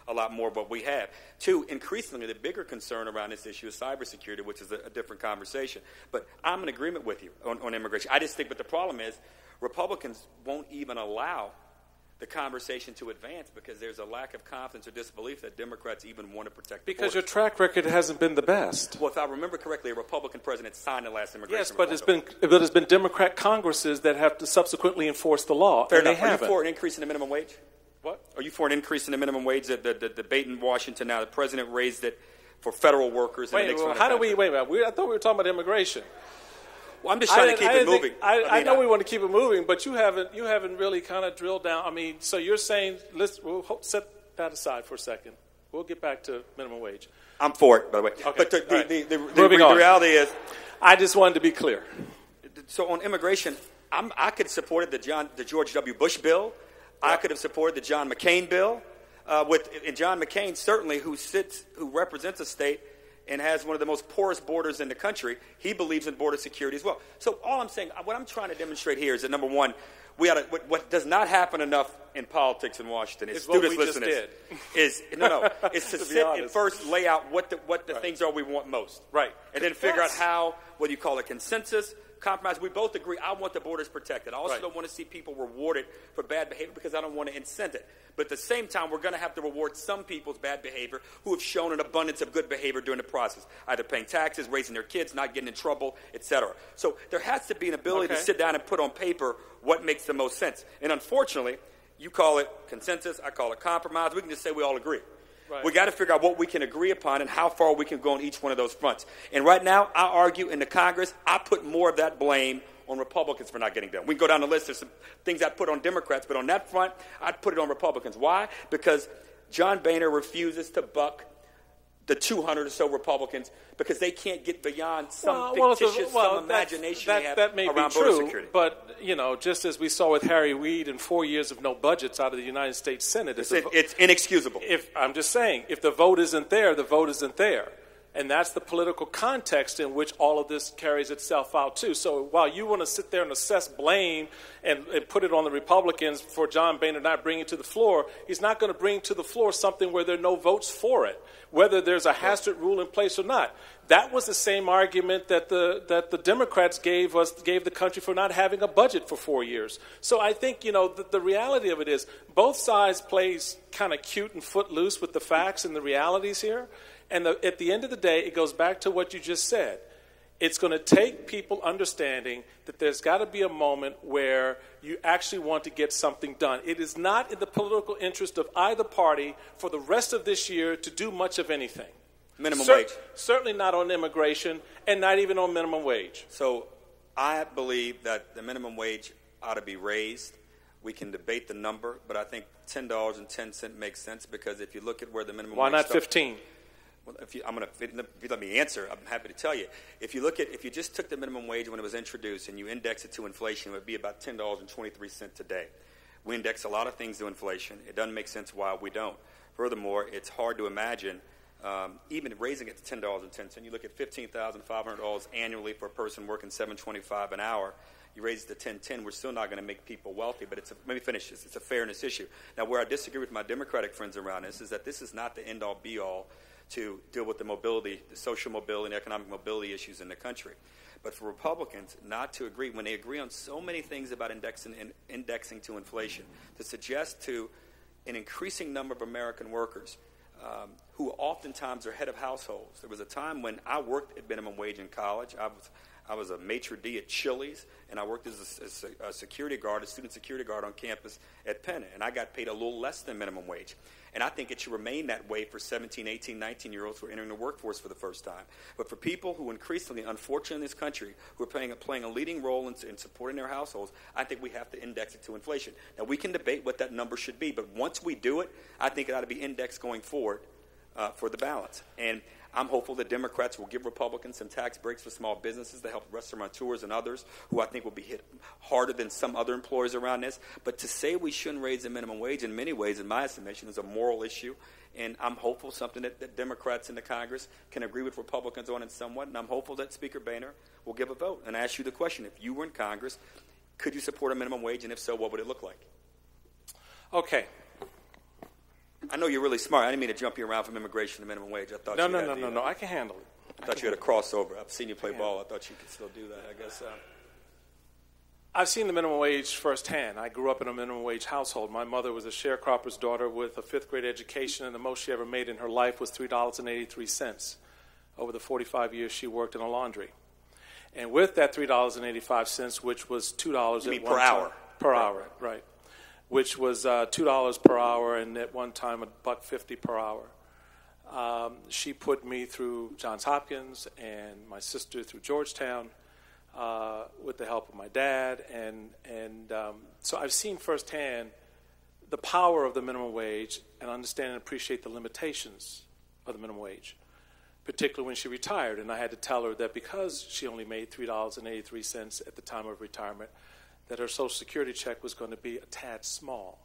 a lot more of what we have. Two, increasingly, the bigger concern around this issue is cybersecurity, which is a, a different conversation. But I'm in agreement with you on, on immigration. I just think, but the problem is Republicans won't even allow the conversation to advance because there's a lack of confidence or disbelief that Democrats even want to protect the Because borders. your track record hasn't been the best. Well, if I remember correctly, a Republican president signed the last immigration Yes, but reform it's bill. been but it's been Democrat Congresses that have to subsequently enforce the law. Fair and enough. They Are haven't. you for an increase in the minimum wage? What? Are you for an increase in the minimum wage? The, the, the debate in Washington now, the president raised it for federal workers. Wait, and well, how do we? Wait a minute. We, I thought we were talking about immigration. Well, I'm just trying I to keep I it moving. think- I, I, mean, know we want to keep it moving, but you haven't you haven't really kind of drilled down. I mean, so you're saying let's we'll ho- set that aside for a second. We'll get back to minimum wage. I'm for it, by the way. Okay, But the, the, right. the, the, the, Moving the on. reality is, I just wanted to be clear. so on immigration, I'm, I could have supported the John, the George W. Bush bill. I could have supported the John McCain bill. Uh, with and John McCain certainly, who sits, who represents a state and has one of the most porous borders in the country, he believes in border security as well. So all I'm saying, what I'm trying to demonstrate here is that number one, we ought to, what, what does not happen enough in politics in Washington is It's what students we just listening. did. Is no, no, is to, To be sit and honest. first lay out what the what the Right. things are we want most, Right. and then figure Yes. out how, whether you call it consensus, compromise. We both agree. I want the borders protected. I also Right. don't want to see people rewarded for bad behavior because I don't want to incent it. But at the same time, we're going to have to reward some people's bad behavior who have shown an abundance of good behavior during the process, either paying taxes, raising their kids, not getting in trouble, et cetera. So there has to be an ability Okay. to sit down and put on paper what makes the most sense. And unfortunately, you call it consensus, I call it compromise. We can just say we all agree. Right. We got to figure out what we can agree upon and how far we can go on each one of those fronts. And right now, I argue in the Congress, I put more of that blame on Republicans for not getting done. We can go down the list. There's some things I'd put on Democrats, but on that front, I'd put it on Republicans. Why? Because John Boehner refuses to buck the two hundred or so Republicans because they can't get beyond some Well, well, it's a- fictitious, well, some that's- imagination that, they have that may around be border true, security. but you know, just as we saw with Harry Reid and four years of no budgets out of the United States Senate, It's, if the vo- it's inexcusable. if I'm just saying, if the vote isn't there, the vote isn't there. And that's the political context in which all of this carries itself out, too. So while you want to sit there and assess blame and, and put it on the Republicans for John Boehner not bringing it to the floor, he's not going to bring to the floor something where there are no votes for it, whether there's a Hastert rule in place or not. That was the same argument that the that the Democrats gave us gave the country for not having a budget for four years. So I think, you know, the, the reality of it is both sides plays kind of cute and footloose with the facts and the realities here. And the, at the end of the day, it goes back to what you just said. It's going to take people understanding that there's got to be a moment where you actually want to get something done. It is not in the political interest of either party for the rest of this year to do much of anything. Minimum Cer- wage. Certainly not on immigration and not even on minimum wage. So I believe that the minimum wage ought to be raised. We can debate the number, but I think ten dollars and ten cents makes sense because if you look at where the minimum Why wage not starts- fifteen? Well, if you, I'm gonna, if you let me answer, I'm happy to tell you. If you look at, if you just took the minimum wage when it was introduced and you index it to inflation, it would be about ten dollars and twenty-three cents today. We index a lot of things to inflation. It doesn't make sense why we don't. Furthermore, it's hard to imagine um, even raising it to ten dollars and ten cents. You look at fifteen thousand five hundred dollars annually for a person working seven twenty-five an hour. You raise it to ten ten, we're still not going to make people wealthy, but it's a, let me finish this. It's a fairness issue. Now, where I disagree with my Democratic friends around this is that this is not the end-all, be-all to deal with the mobility, the social mobility and economic mobility issues in the country. But for Republicans not to agree, when they agree on so many things about indexing, in, indexing to inflation, to suggest to an increasing number of American workers um, who oftentimes are head of households. There was a time when I worked at minimum wage in college. I was I was a maitre d' at Chili's, and I worked as a, as a security guard, a student security guard on campus at Penn, and I got paid a little less than minimum wage. And I think it should remain that way for seventeen, eighteen, nineteen-year-olds who are entering the workforce for the first time. But for people who increasingly, unfortunately in this country, who are playing, playing a leading role in, in supporting their households, I think we have to index it to inflation. Now, we can debate what that number should be, but once we do it, I think it ought to be indexed going forward uh, for the balance. And I'm hopeful that Democrats will give Republicans some tax breaks for small businesses to help restaurateurs and others who I think will be hit harder than some other employers around this. But to say we shouldn't raise the minimum wage in many ways, in my estimation, is a moral issue. And I'm hopeful something that, that Democrats in the Congress can agree with Republicans on it somewhat. And I'm hopeful that Speaker Boehner will give a vote. And I ask you the question, if you were in Congress, could you support a minimum wage? And if so, what would it look like? Okay. I know you're really smart. I didn't mean to jump you around from immigration to minimum wage. I thought No, you no, had no, the, no, no. I can handle it. I thought you had a crossover. I've seen you play ball. I thought you could still do that. I guess. Uh, I've seen the minimum wage firsthand. I grew up in a minimum wage household. My mother was a sharecropper's daughter with a fifth grade education, and the most she ever made in her life was three dollars and eighty-three cents over the forty-five years she worked in a laundry. And with that three dollars and eighty-five cents, which was two dollars You at mean one per time, hour? per hour, right? Which was uh, two dollars per hour, and at one time a buck fifty per hour. Um, she put me through Johns Hopkins and my sister through Georgetown uh, with the help of my dad, and and um, so I've seen firsthand the power of the minimum wage and understand and appreciate the limitations of the minimum wage, particularly when she retired. And I had to tell her that because she only made three dollars and eighty-three cents at the time of retirement, that her Social Security check was going to be a tad small.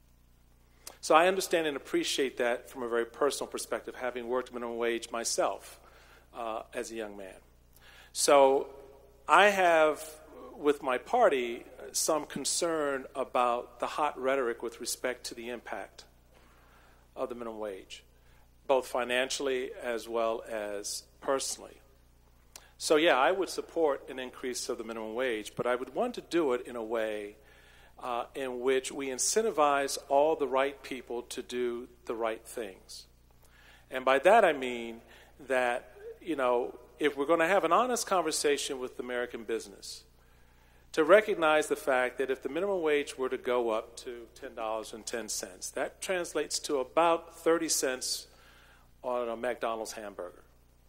So I understand and appreciate that from a very personal perspective, having worked minimum wage myself uh, as a young man. So I have, with my party, some concern about the hot rhetoric with respect to the impact of the minimum wage, both financially as well as personally. So yeah, I would support an increase of the minimum wage, but I would want to do it in a way uh, in which we incentivize all the right people to do the right things. And by that I mean that, you know, if we're going to have an honest conversation with American business, to recognize the fact that if the minimum wage were to go up to ten dollars and ten cents, that translates to about thirty cents on a McDonald's hamburger.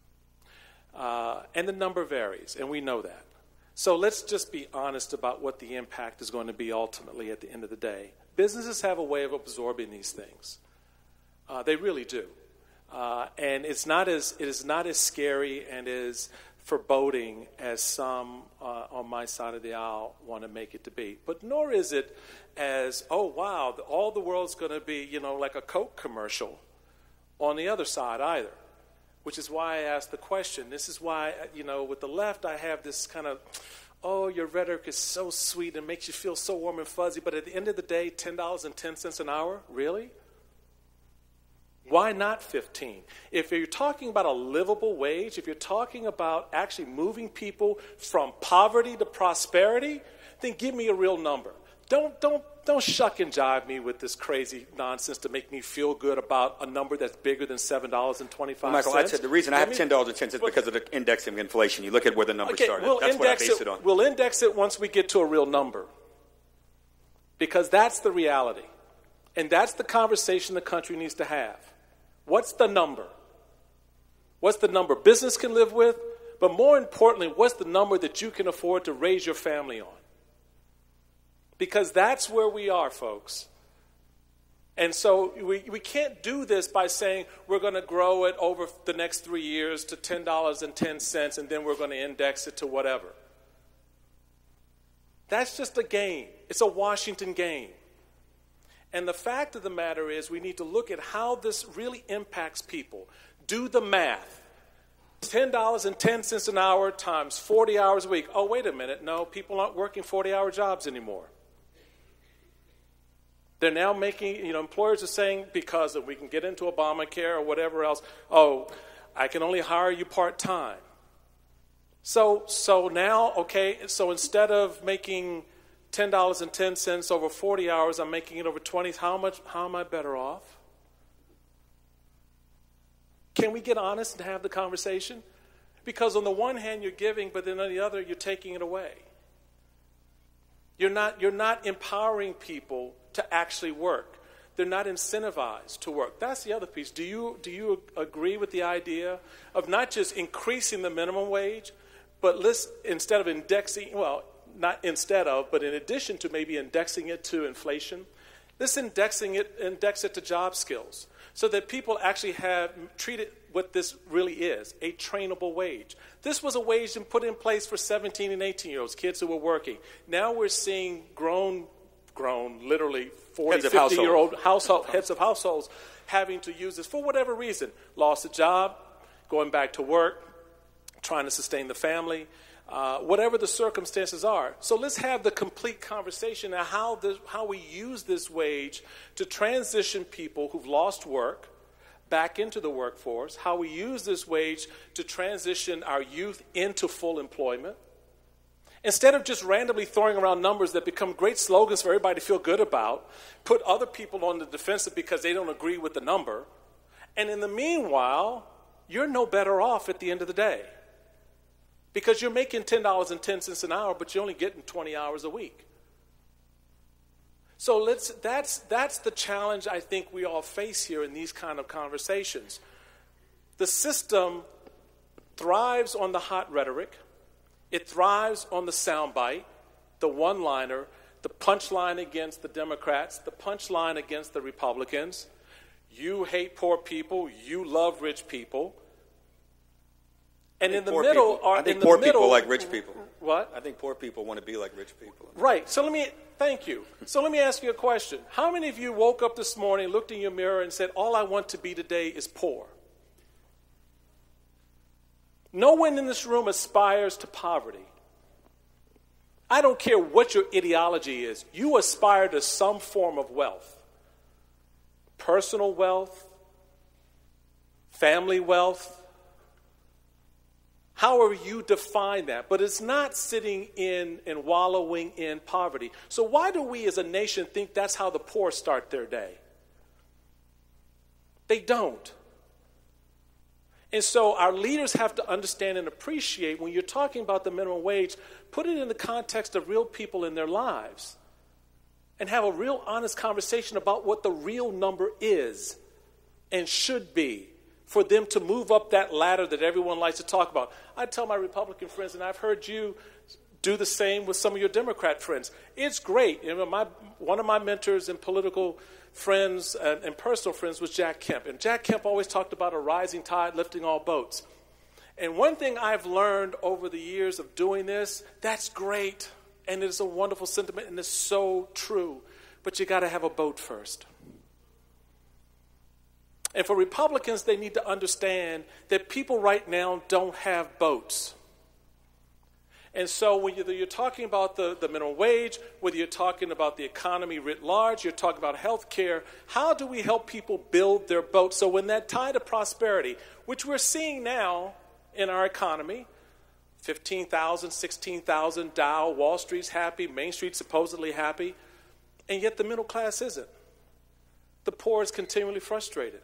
Uh, and the number varies, and we know that. So let's just be honest about what the impact is going to be ultimately at the end of the day. Businesses have a way of absorbing these things. Uh, they really do. Uh, and it's not as, it is not as scary and as foreboding as some uh, on my side of the aisle want to make it to be. But nor is it as, oh, wow, all the world's going to be, you know, like a Coke commercial on the other side either. Which is why I asked the question. This is why, you know, with the left, I have this kind of, oh, your rhetoric is so sweet and makes you feel so warm and fuzzy, but at the end of the day, ten dollars and ten cents an hour? Really? Why not fifteen? If you're talking about a livable wage, if you're talking about actually moving people from poverty to prosperity, then give me a real number. Don't, don't, don't shuck and jive me with this crazy nonsense to make me feel good about a number that's bigger than seven dollars and twenty-five cents. Well, Michael, I said the reason I have ten dollars and ten cents is because of the indexing of inflation. You look at where the numbers okay, started. We'll That's what I index base it, it on. We'll index it once we get to a real number. Because that's the reality. And that's the conversation the country needs to have. What's the number? What's the number business can live with? But more importantly, what's the number that you can afford to raise your family on? Because that's where we are, folks. And so we, we can't do this by saying we're going to grow it over the next three years to ten dollars and ten cents and then we're going to index it to whatever. That's just a game. It's a Washington game. And the fact of the matter is we need to look at how this really impacts people. Do the math. ten dollars and ten cents an hour times forty hours a week. Oh, wait a minute. No, people aren't working forty-hour jobs anymore. They're now making, you know, employers are saying because we can get into Obamacare or whatever else, oh, I can only hire you part-time. So so now, okay, so instead of making ten dollars and ten cents over forty hours, I'm making it over twenty. How much? How am I better off? Can we get honest and have the conversation? Because on the one hand, you're giving, but then on the other, you're taking it away. You're not, you're not empowering people to actually work. They're not incentivized to work. That's the other piece. Do you, do you agree with the idea of not just increasing the minimum wage, but let's, instead of indexing, well, not instead of, but in addition to maybe indexing it to inflation, let's indexing it, index it to job skills so that people actually have treated what this really is, a trainable wage. This was a wage put in place for seventeen and eighteen-year-olds, kids who were working. Now we're seeing grown, grown, literally forty, fifty-year-old household, heads of households having to use this for whatever reason. Lost a job, going back to work, trying to sustain the family. uh, whatever the circumstances are. So let's have the complete conversation on how, this, how we use this wage to transition people who've lost work back into the workforce, how we use this wage to transition our youth into full employment. Instead of just randomly throwing around numbers that become great slogans for everybody to feel good about, put other people on the defensive because they don't agree with the number, and in the meanwhile, you're no better off at the end of the day. Because you're making ten dollars and ten cents an hour, but you're only getting twenty hours a week. So let's, that's, that's the challenge I think we all face here in these kind of conversations. The system thrives on the hot rhetoric. It thrives on the soundbite, the one-liner, the punchline against the Democrats, the punchline against the Republicans. You hate poor people. You love rich people. And in the middle people, are I think in the poor middle, people like rich people. What? I think poor people want to be like rich people. Right. So let me thank you. So let me ask you a question. How many of you woke up this morning, looked in your mirror, and said, "All I want to be today is poor"? No one in this room aspires to poverty. I don't care what your ideology is. You aspire to some form of wealth. Personal wealth, family wealth, however you define that. But it's not sitting in and wallowing in poverty. So why do we as a nation think that's how the poor start their day? They don't. And so our leaders have to understand and appreciate when you're talking about the minimum wage, put it in the context of real people in their lives and have a real honest conversation about what the real number is and should be for them to move up that ladder that everyone likes to talk about. I tell my Republican friends, and I've heard you do the same with some of your Democrat friends. It's great. You know, my, one of my mentors and political friends and, and personal friends was Jack Kemp. And Jack Kemp always talked about a rising tide lifting all boats. And one thing I've learned over the years of doing this, that's great. And it's a wonderful sentiment, and it's so true. But you got to have a boat first. And for Republicans, they need to understand that people right now don't have boats. And so whether you're talking about the, the minimum wage, whether you're talking about the economy writ large, you're talking about health care, how do we help people build their boat? So when that tide of prosperity, which we're seeing now in our economy, fifteen thousand, sixteen thousand, Dow, Wall Street's happy, Main Street's supposedly happy, and yet the middle class isn't. The poor is continually frustrated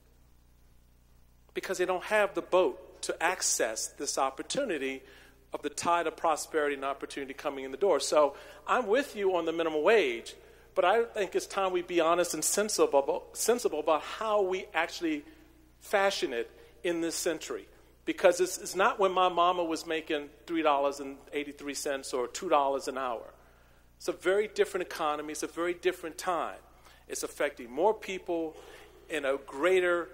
because they don't have the boat to access this opportunity of the tide of prosperity and opportunity coming in the door. So I'm with you on the minimum wage, but I think it's time we be honest and sensible, sensible about how we actually fashion it in this century. Because it's, it's not when my mama was making three dollars and eighty-three cents or two dollars an hour. It's a very different economy. It's a very different time. It's affecting more people in a greater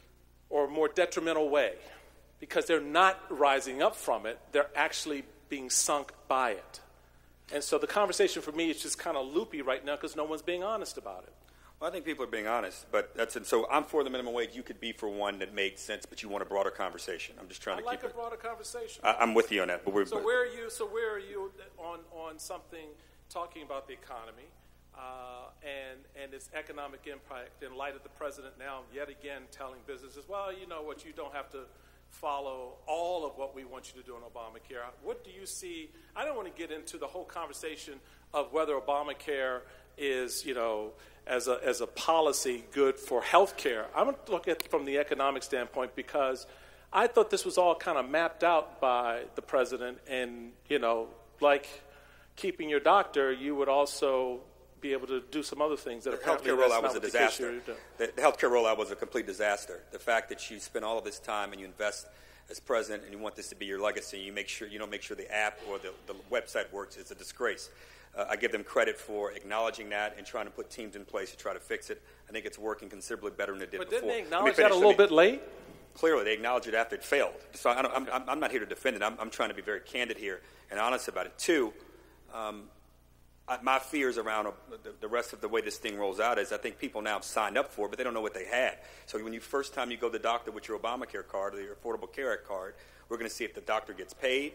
or more detrimental way. Because they're not rising up from it, they're actually being sunk by it. And so the conversation for me is just kind of loopy right now because no one's being honest about it. Well, I think people are being honest, but that's it. So I'm for the minimum wage. You could be for one that made sense, but you want a broader conversation. I'm just trying I to like keep a it. broader conversation. I, I'm with you on that, but we're. So where are you? So where are you on on something talking about the economy uh, and and its economic impact in light of the president now yet again telling businesses, well, you know what, you don't have to follow all of what we want you to do on Obamacare. What do you see? I don't want to get into the whole conversation of whether Obamacare is, you know, as a as a policy good for health care. I'm going to look at it from the economic standpoint because I thought this was all kind of mapped out by the president, and, you know, like keeping your doctor, you would also be able to do some other things that The apparently healthcare that's rollout not was a what the case disaster. you're doing. The, the healthcare rollout was a complete disaster. The fact that you spend all of this time and you invest as president and you want this to be your legacy, you make sure you don't make sure the app or the, the website works, it's a disgrace. Uh, I give them credit for acknowledging that and trying to put teams in place to try to fix it. I think it's working considerably better than it did But before. didn't they Let me acknowledge finish. that a Let little me- bit late? Clearly, they acknowledged it after it failed. So I don't, I'm, I'm, I'm not here to defend it. I'm, I'm trying to be very candid here and honest about it. Two, um, I, my fears around uh, the, the rest of the way this thing rolls out is I think people now have signed up for it, but they don't know what they had. So when you first time you go to the doctor with your Obamacare card or your Affordable Care Act card, we're going to see if the doctor gets paid,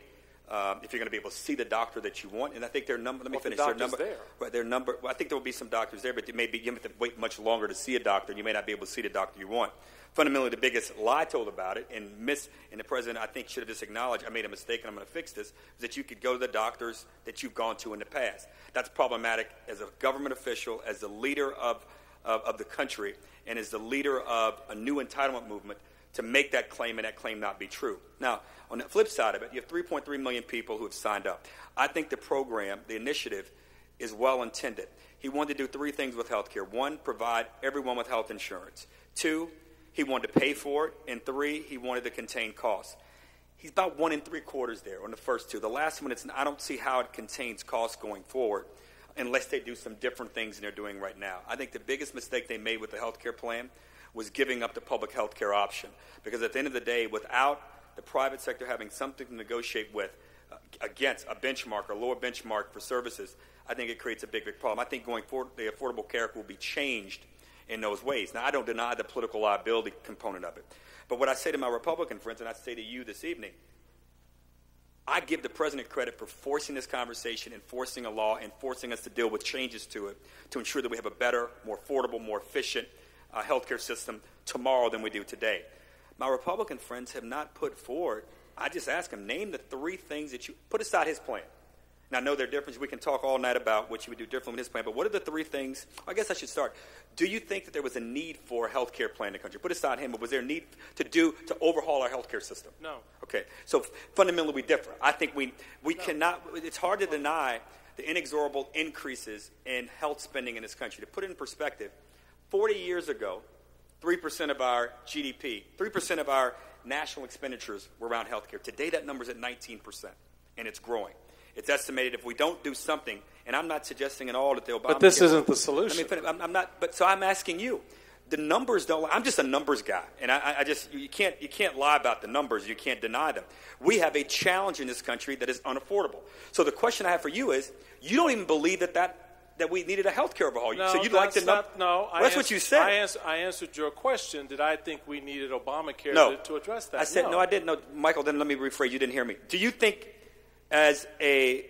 Um, if you're going to be able to see the doctor that you want, and I think their number. Let me well, finish. The their doctor's number. there. Right, their number. Well, I think there will be some doctors there, but you may be you have to wait much longer to see a doctor. And you may not be able to see the doctor you want. Fundamentally, the biggest lie told about it, and miss, and the president, I think, should have just acknowledged, I made a mistake and I'm going to fix this, is that you could go to the doctors that you've gone to in the past. That's problematic as a government official, as the leader of, of, of the country, and as the leader of a new entitlement movement to make that claim and that claim not be true. Now, on the flip side of it, you have three point three million people who have signed up. I think the program, the initiative, is well intended. He wanted to do three things with health care. One, provide everyone with health insurance. Two, he wanted to pay for it. And three, he wanted to contain costs. He's about one and three quarters there on the first two. The last one, it's, I don't see how it contains costs going forward unless they do some different things than they're doing right now. I think the biggest mistake they made with the health care plan was giving up the public health care option. Because at the end of the day, without the private sector having something to negotiate with uh, against a benchmark, a lower benchmark for services, I think it creates a big, big problem. I think going forward, the Affordable Care Act will be changed in those ways. Now, I don't deny the political liability component of it. But what I say to my Republican friends, and I say to you this evening, I give the president credit for forcing this conversation and forcing a law and forcing us to deal with changes to it to ensure that we have a better, more affordable, more efficient uh, healthcare system tomorrow than we do today. My Republican friends have not put forward, I just ask them, name the three things that you, put aside his plan. And I know there are differences. We can talk all night about what you would do differently with his plan, but what are the three things? I guess I should start. Do you think that there was a need for a health care plan in the country? Put aside him, but was there a need to do to overhaul our health care system? No. Okay. So fundamentally we differ. I think we we no. cannot, it's hard to deny the inexorable increases in health spending in this country. To put it in perspective, forty years ago, three percent of our G D P, three percent of our national expenditures were around health care. Today that number's at nineteen percent, and it's growing. It's estimated if we don't do something, and I'm not suggesting at all that the Obama. But this isn't the solution. I mean, I'm, I'm not. But so I'm asking you, the numbers don't. I'm just a numbers guy, and I, I just you can't you can't lie about the numbers. You can't deny them. We have a challenge in this country that is unaffordable. So the question I have for you is, you don't even believe that that. that we needed a health care overhaul. No, so you'd like to know? Not, no, well, that's I what you said. I, ans- I answered your question. Did I think we needed Obamacare no. to, to address that? I said, no. no, I didn't. No, Michael, then let me rephrase. You didn't hear me. Do you think as a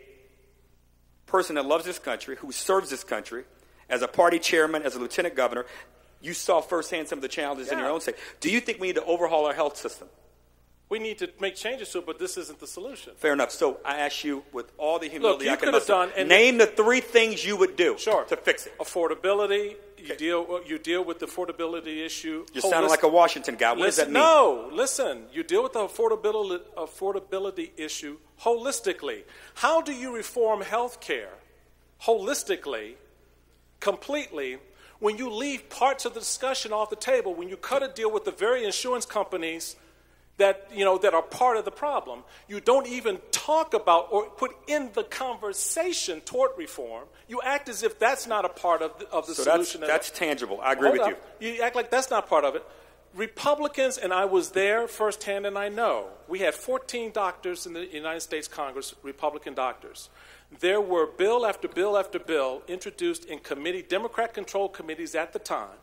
person that loves this country, who serves this country, as a party chairman, as a lieutenant governor, you saw firsthand some of the challenges yeah. in your own state. Do you think we need to overhaul our health system? We need to make changes to it, but this isn't the solution. Fair enough. So I ask you, with all the humility Look, you I can could have muster, done, and name the three things you would do sure. to fix it. Affordability. You okay. deal. You deal with the affordability issue. You sound like a Washington guy. What listen, does that mean? No, listen. You deal with the affordability affordability issue holistically. How do you reform health care holistically, completely, when you leave parts of the discussion off the table, when you cut a deal with the very insurance companies that, you know, that are part of the problem? You don't even talk about or put in the conversation tort reform. You act as if that's not a part of the, of the so solution. That's, that's tangible. I agree Hold with up. you. You act like that's not part of it. Republicans, and I was there firsthand, and I know, we had fourteen doctors in the United States Congress, Republican doctors. There were bill after bill after bill introduced in committee, Democrat-controlled committees at the time,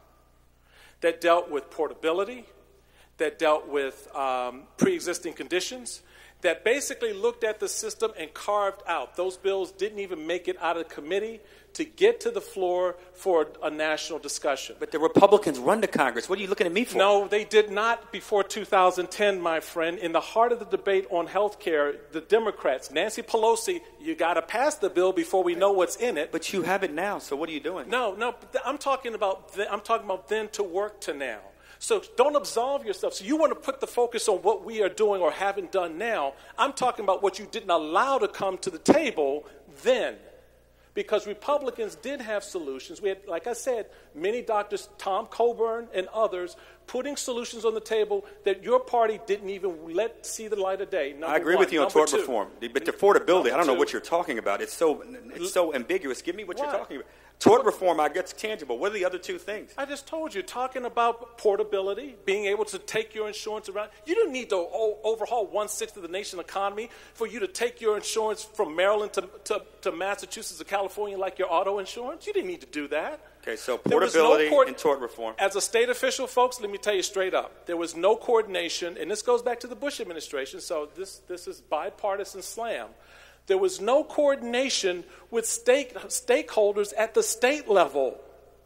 that dealt with portability, that dealt with um, pre-existing conditions, that basically looked at the system and carved out. Those bills didn't even make it out of committee to get to the floor for a national discussion. But the Republicans run the Congress. What are you looking at me for? No, they did not before two thousand ten, my friend. In the heart of the debate on health care, the Democrats, Nancy Pelosi, you got to pass the bill before we know what's in it. But you have it now, so what are you doing? No, no, I'm talking about th- I'm talking about then to work to now. So don't absolve yourself. So you want to put the focus on what we are doing or haven't done now. I'm talking about what you didn't allow to come to the table then. Because Republicans did have solutions. We had, like I said, many doctors, Tom Coburn and others, putting solutions on the table that your party didn't even let see the light of day. Number I agree one. with you on Number tort two. reform. But the affordability, Number I don't know two. what you're talking about. It's so it's so ambiguous. Give me what Why? you're talking about. Tort reform, I guess, tangible. What are the other two things? I just told you, talking about portability, being able to take your insurance around. You don't need to o- overhaul one-sixth of the nation's economy for you to take your insurance from Maryland to, to, to Massachusetts or California like your auto insurance. You didn't need to do that. Okay, so There was portability no coord- and tort reform. As a state official, folks, let me tell you straight up, there was no coordination, and this goes back to the Bush administration, so this, this is bipartisan slam. There was no coordination with stake, stakeholders at the state level.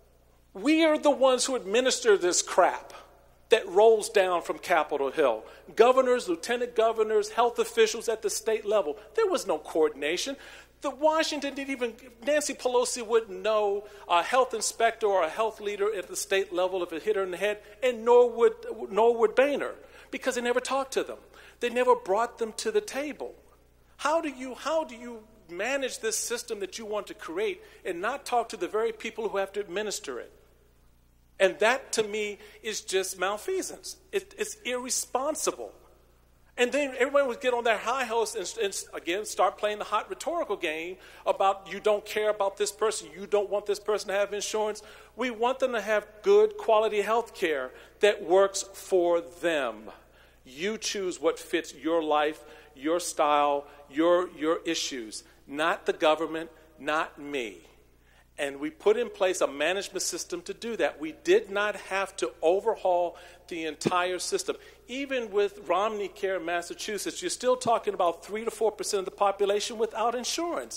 We are the ones who administer this crap that rolls down from Capitol Hill. Governors, lieutenant governors, health officials at the state level. There was no coordination. The Washington didn't even, Nancy Pelosi wouldn't know a health inspector or a health leader at the state level if it hit her in the head, and nor would, nor would Boehner, because they never talked to them. They never brought them to the table. How do you, how do you manage this system that you want to create and not talk to the very people who have to administer it? And that, to me, is just malfeasance. It, it's irresponsible. And then everyone would get on their high horse and, and, again, start playing the hot rhetorical game about you don't care about this person, you don't want this person to have insurance. We want them to have good quality health care that works for them. You choose what fits your life, your style, your, your issues, not the government, not me. And we put in place a management system to do that. We did not have to overhaul the entire system. Even with Romney Care in Massachusetts, you're still talking about three to four percent of the population without insurance.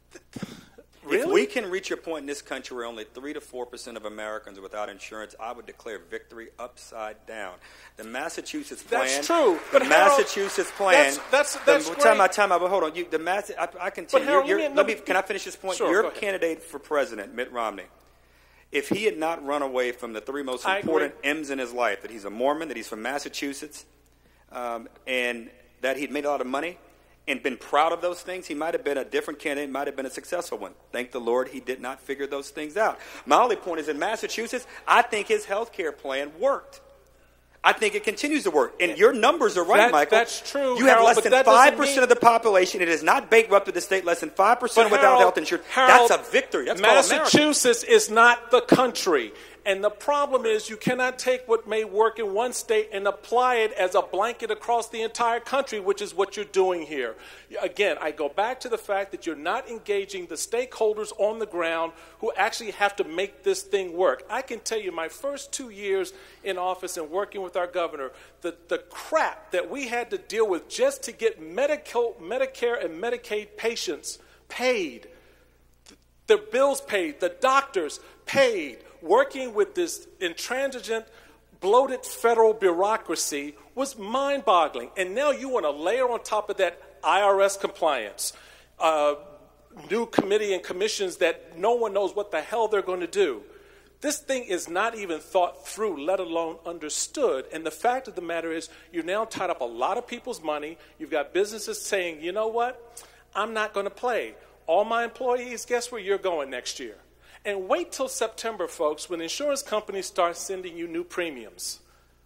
Really? If we can reach a point in this country where only three to four percent of Americans are without insurance, I would declare victory upside down. The Massachusetts plan. That's true. The But Harold, Massachusetts plan. That's that's, that's the, great. Time out, time out. But hold on. You, the Mass, I, I continue. But Harold, you're, let me- let me, let me- can I finish this point? Sure, Your go ahead. candidate for president, Mitt Romney, if he had not run away from the three most I important agree. M's in his life, that he's a Mormon, that he's from Massachusetts, um, and that he'd made a lot of money, and been proud of those things, he might have been a different candidate, might have been a successful one. Thank the Lord he did not figure those things out. My only point is in Massachusetts, I think his health care plan worked. I think it continues to work. And your numbers are right, That- Michael. that's true, You have Harold, less but than that doesn't five percent mean- of the population. It has not bankrupted the state, less than five percent But without Harold- health insurance. Harold, That's a victory. That's called America. Massachusetts is not the country. And the problem is you cannot take what may work in one state and apply it as a blanket across the entire country, which is what you're doing here. Again, I go back to the fact that you're not engaging the stakeholders on the ground who actually have to make this thing work. I can tell you my first two years in office and working with our governor, the, the crap that we had to deal with just to get medical, Medicare and Medicaid patients paid, the bills paid, the doctors paid, working with this intransigent, bloated federal bureaucracy was mind-boggling. And now you want to layer on top of that I R S compliance, uh, new committee and commissions that no one knows what the hell they're going to do. This thing is not even thought through, let alone understood. And the fact of the matter is you're now tied up a lot of people's money. You've got businesses saying, you know what, I'm not going to play. All my employees, guess where you're going next year? And wait till September, folks, when insurance companies start sending you new premiums.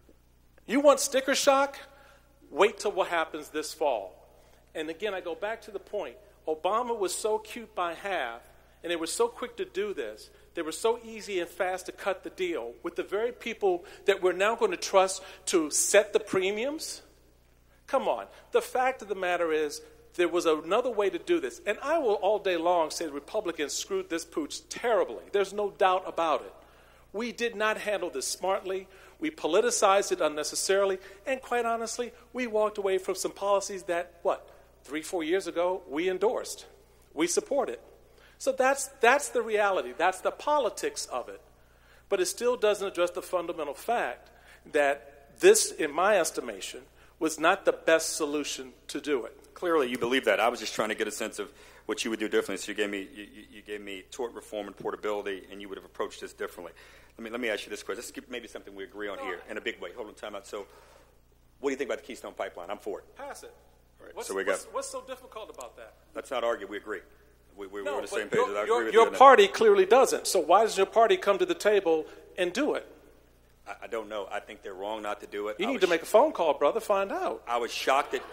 You want sticker shock? Wait till what happens this fall. And again, I go back to the point. Obama was so cute by half, and they were so quick to do this. They were so easy and fast to cut the deal with the very people that we're now going to trust to set the premiums. Come on. The fact of the matter is, there was another way to do this. And I will all day long say the Republicans screwed this pooch terribly. There's no doubt about it. We did not handle this smartly. We politicized it unnecessarily. And quite honestly, we walked away from some policies that, what, three, four years ago, we endorsed. We supported. So that's, that's the reality. That's the politics of it. But it still doesn't address the fundamental fact that this, in my estimation, was not the best solution to do it. Clearly, you believe that. I was just trying to get a sense of what you would do differently. So you gave me you, you gave me tort reform and portability, and you would have approached this differently. Let me let me ask you this question. This is maybe something we agree on here in a big way. Hold on, time out. So, what do you think about the Keystone Pipeline? I'm for it. Pass it. All right, What's, so we got. what's, what's so difficult about that? Let's not argue. We agree. We, we, No, we're on the but same page. your, I agree your, with your you on that. party clearly doesn't. So why does your party come to the table and do it? I, I don't know. I think they're wrong not to do it. You I need was to make a phone call, brother. Find out. I was shocked that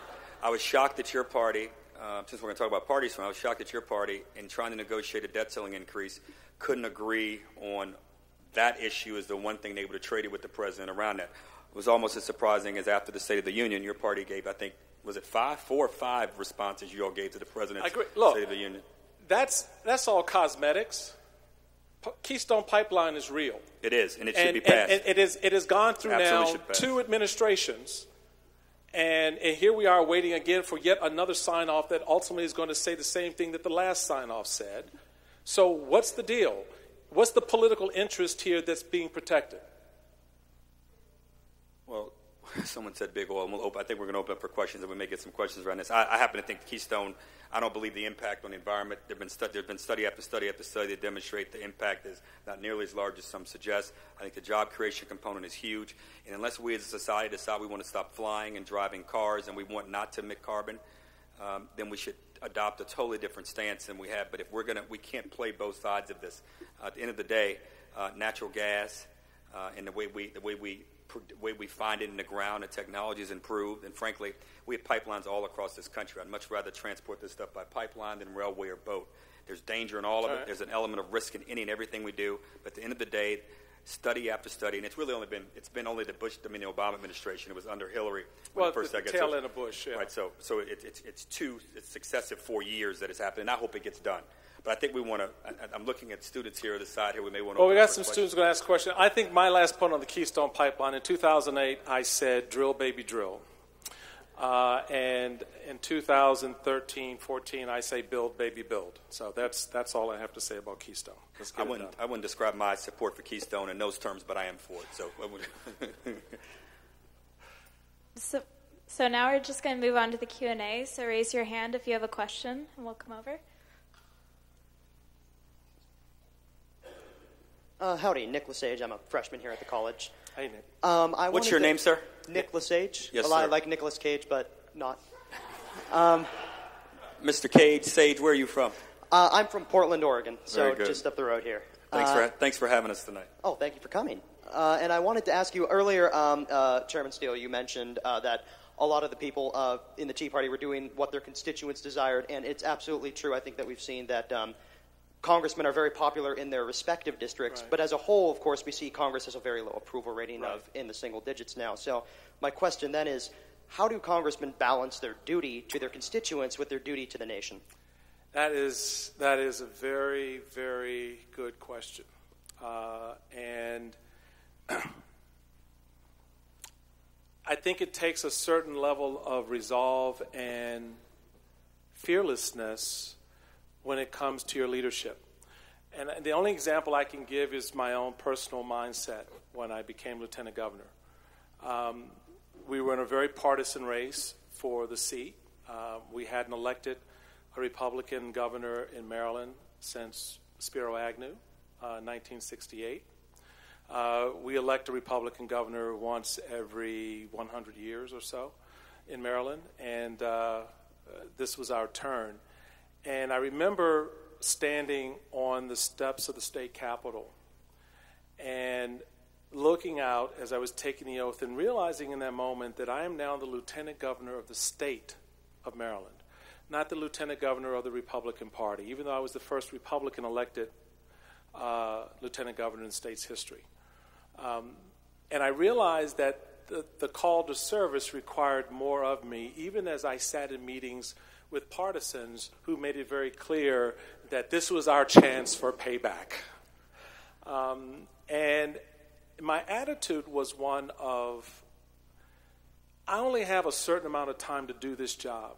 I was shocked that your party, uh, since we're going to talk about parties, I was shocked that your party, in trying to negotiate a debt ceiling increase, couldn't agree on that issue as the one thing they would have traded with the president around that. It was almost as surprising as after the State of the Union, your party gave, I think, was it five, four or five responses you all gave to the president's I agree. Look, State of the Union? That's that's all cosmetics. P- Keystone Pipeline is real. It is, and it and, should be passed. And, and it, is, it has gone through Absolutely now should pass. two administrations, and, and here we are waiting again for yet another sign-off that ultimately is going to say the same thing that the last sign-off said. So what's the deal? What's the political interest here that's being protected? Well, someone said big oil. And we'll open, I think we're going to open up for questions, and we may get some questions around this. I, I happen to think Keystone, I don't believe the impact on the environment. There have been, stu- there have been study after study after study that demonstrate the impact is not nearly as large as some suggest. I think the job creation component is huge. And unless we as a society decide we want to stop flying and driving cars and we want not to emit carbon, um, then we should adopt a totally different stance than we have. But if we're going to, we can't play both sides of this. Uh, at the end of the day, uh, natural gas uh, and the way we, the way we the way we find it in the ground, the technology has improved, and frankly, we have pipelines all across this country. I'd much rather transport this stuff by pipeline than railway or boat. There's danger in all of all it. right. There's an element of risk in any and everything we do. But at the end of the day, study after study, and it's really only been it's been only the Bush, I mean, the Obama administration. It was under Hillary. When Well, first the I got tail so, end of Bush, yeah. Right. So, so it, it's it's two it's successive four years that it's happened, and I hope it gets done. But I think we want to. I'm looking at students here on the side here. We may want to. Well, we got some students going to ask a question. I think my last point on the Keystone Pipeline, in two thousand eight, I said, drill, baby, drill. Uh, and in two thousand thirteen, fourteen, I say, build, baby, build. So that's that's all I have to say about Keystone. Let's get I it wouldn't. done. I wouldn't describe my support for Keystone in those terms, but I am for it. So. I would So, so now we're just going to move on to the Q and A. So raise your hand if you have a question, and we'll come over. Uh, howdy, Nick Lesage. I'm a freshman here at the college. Hey, Nick. Um, I What's wanted your to- name, sir? Nick Lesage. Yes, a lot sir. like Nicolas Cage, but not. Mister Cage, Sage, where are you from? Uh, I'm from Portland, Oregon, so Very good. just up the road here. Thanks Uh, for thanks for having us tonight. Oh, thank you for coming. Uh, and I wanted to ask you earlier, um, uh, Chairman Steele, you mentioned uh, that a lot of the people uh, in the Tea Party were doing what their constituents desired, and it's absolutely true. I think that we've seen that um, congressmen are very popular in their respective districts, Right. but as a whole, of course, we see Congress has a very low approval rating Right. of in the single digits now. So my question then is, how do congressmen balance their duty to their constituents with their duty to the nation? That is that is a very, very good question. Uh, and I think it takes a certain level of resolve and fearlessness when it comes to your leadership. And the only example I can give is my own personal mindset when I became lieutenant governor. Um, we were in a very partisan race for the seat. Uh, we hadn't elected a Republican governor in Maryland since Spiro Agnew, uh, nineteen sixty-eight. Uh, we elect a Republican governor once every one hundred years or so in Maryland, and uh, uh, this was our turn. And I remember standing on the steps of the state capitol and looking out as I was taking the oath and realizing in that moment that I am now the lieutenant governor of the state of Maryland, not the lieutenant governor of the Republican Party, even though I was the first Republican elected uh, lieutenant governor in the state's history. Um, and I realized that the, the call to service required more of me, even as I sat in meetings with partisans who made it very clear that this was our chance for payback. Um, and my attitude was one of, I only have a certain amount of time to do this job.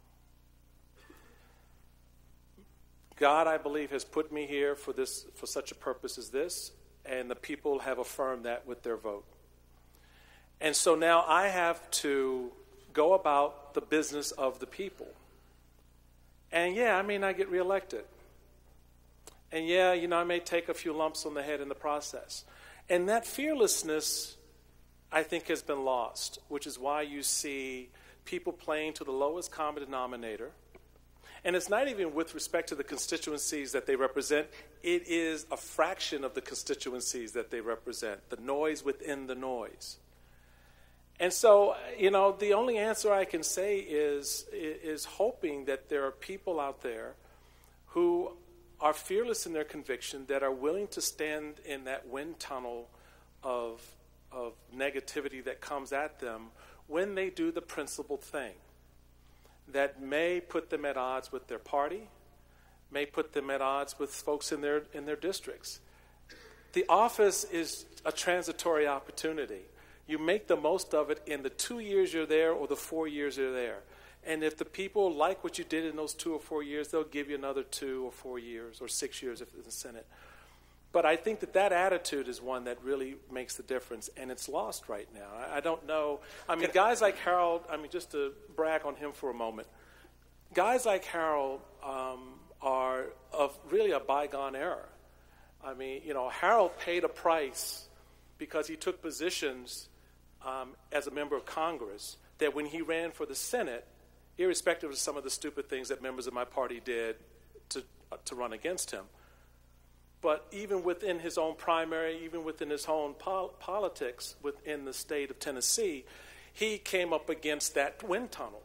God, I believe, has put me here for this, for such a purpose as this, and the people have affirmed that with their vote. And so now I have to go about the business of the people. And yeah, I may not get reelected. And yeah, you know, I may take a few lumps on the head in the process. And that fearlessness, I think, has been lost, which is why you see people playing to the lowest common denominator. And it's not even with respect to the constituencies that they represent. It is a fraction of the constituencies that they represent, the noise within the noise. And so, you know, the only answer I can say is, is hoping that there are people out there who are fearless in their conviction, that are willing to stand in that wind tunnel of, of negativity that comes at them when they do the principled thing that may put them at odds with their party, may put them at odds with folks in their in their districts. The office is a transitory opportunity. You make the most of it in the two years you're there or the four years you're there. And if the people like what you did in those two or four years, they'll give you another two or four years or six years if it's in the Senate. But I think that that attitude is one that really makes the difference, and it's lost right now. I, I don't know. I mean, guys like Harold, I mean, just to brag on him for a moment, guys like Harold um, are of really a bygone era. I mean, you know, Harold paid a price because he took positions um, as a member of Congress that when he ran for the Senate, irrespective of some of the stupid things that members of my party did to, uh, to run against him, but even within his own primary, even within his own pol- politics within the state of Tennessee, he came up against that wind tunnel.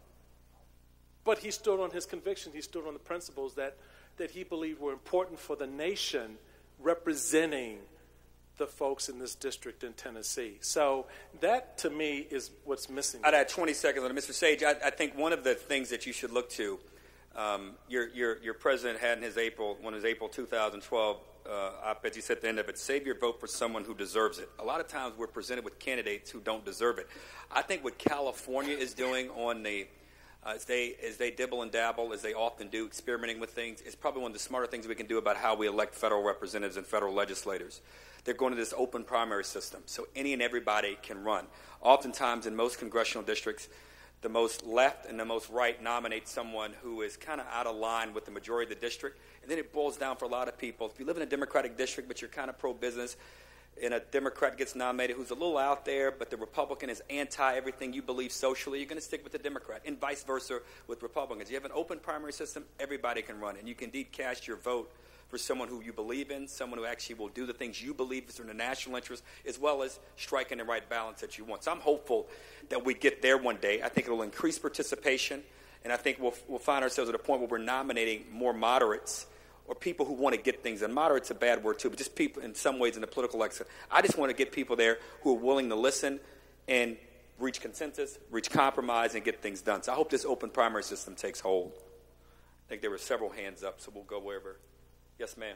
But he stood on his convictions. He stood on the principles that, that he believed were important for the nation, representing the folks in this district in Tennessee. So that, to me, is what's missing. I'd add twenty seconds on it. Mister Sage, I, I think one of the things that you should look to, um, your, your, your president had in his April, one of his April two thousand twelve uh, op-eds, he said at the end of it, save your vote for someone who deserves it. A lot of times we're presented with candidates who don't deserve it. I think what California is doing on the Uh, as they as they dibble and dabble, as they often do, experimenting with things, is probably one of the smarter things we can do about how we elect federal representatives and federal legislators. They're going to this open primary system, so any and everybody can run. Oftentimes, in most congressional districts, the most left and the most right nominate someone who is kind of out of line with the majority of the district, and then it boils down for a lot of people. If you live in a Democratic district but you're kind of pro-business, and a Democrat gets nominated who's a little out there, but the Republican is anti-everything you believe socially, you're going to stick with the Democrat, and vice versa with Republicans. You have an open primary system, everybody can run, and you can indeed cast your vote for someone who you believe in, someone who actually will do the things you believe is in the national interest, as well as striking the right balance that you want. So I'm hopeful that we get there one day. I think it will increase participation, and I think we'll, we'll find ourselves at a point where we're nominating more moderates or people who want to get things done. Moderate's a bad word, too, but just people in some ways in the political election. I just want to get people there who are willing to listen and reach consensus, reach compromise, and get things done. So I hope this open primary system takes hold. I think there were several hands up, so we'll go wherever. Yes, ma'am.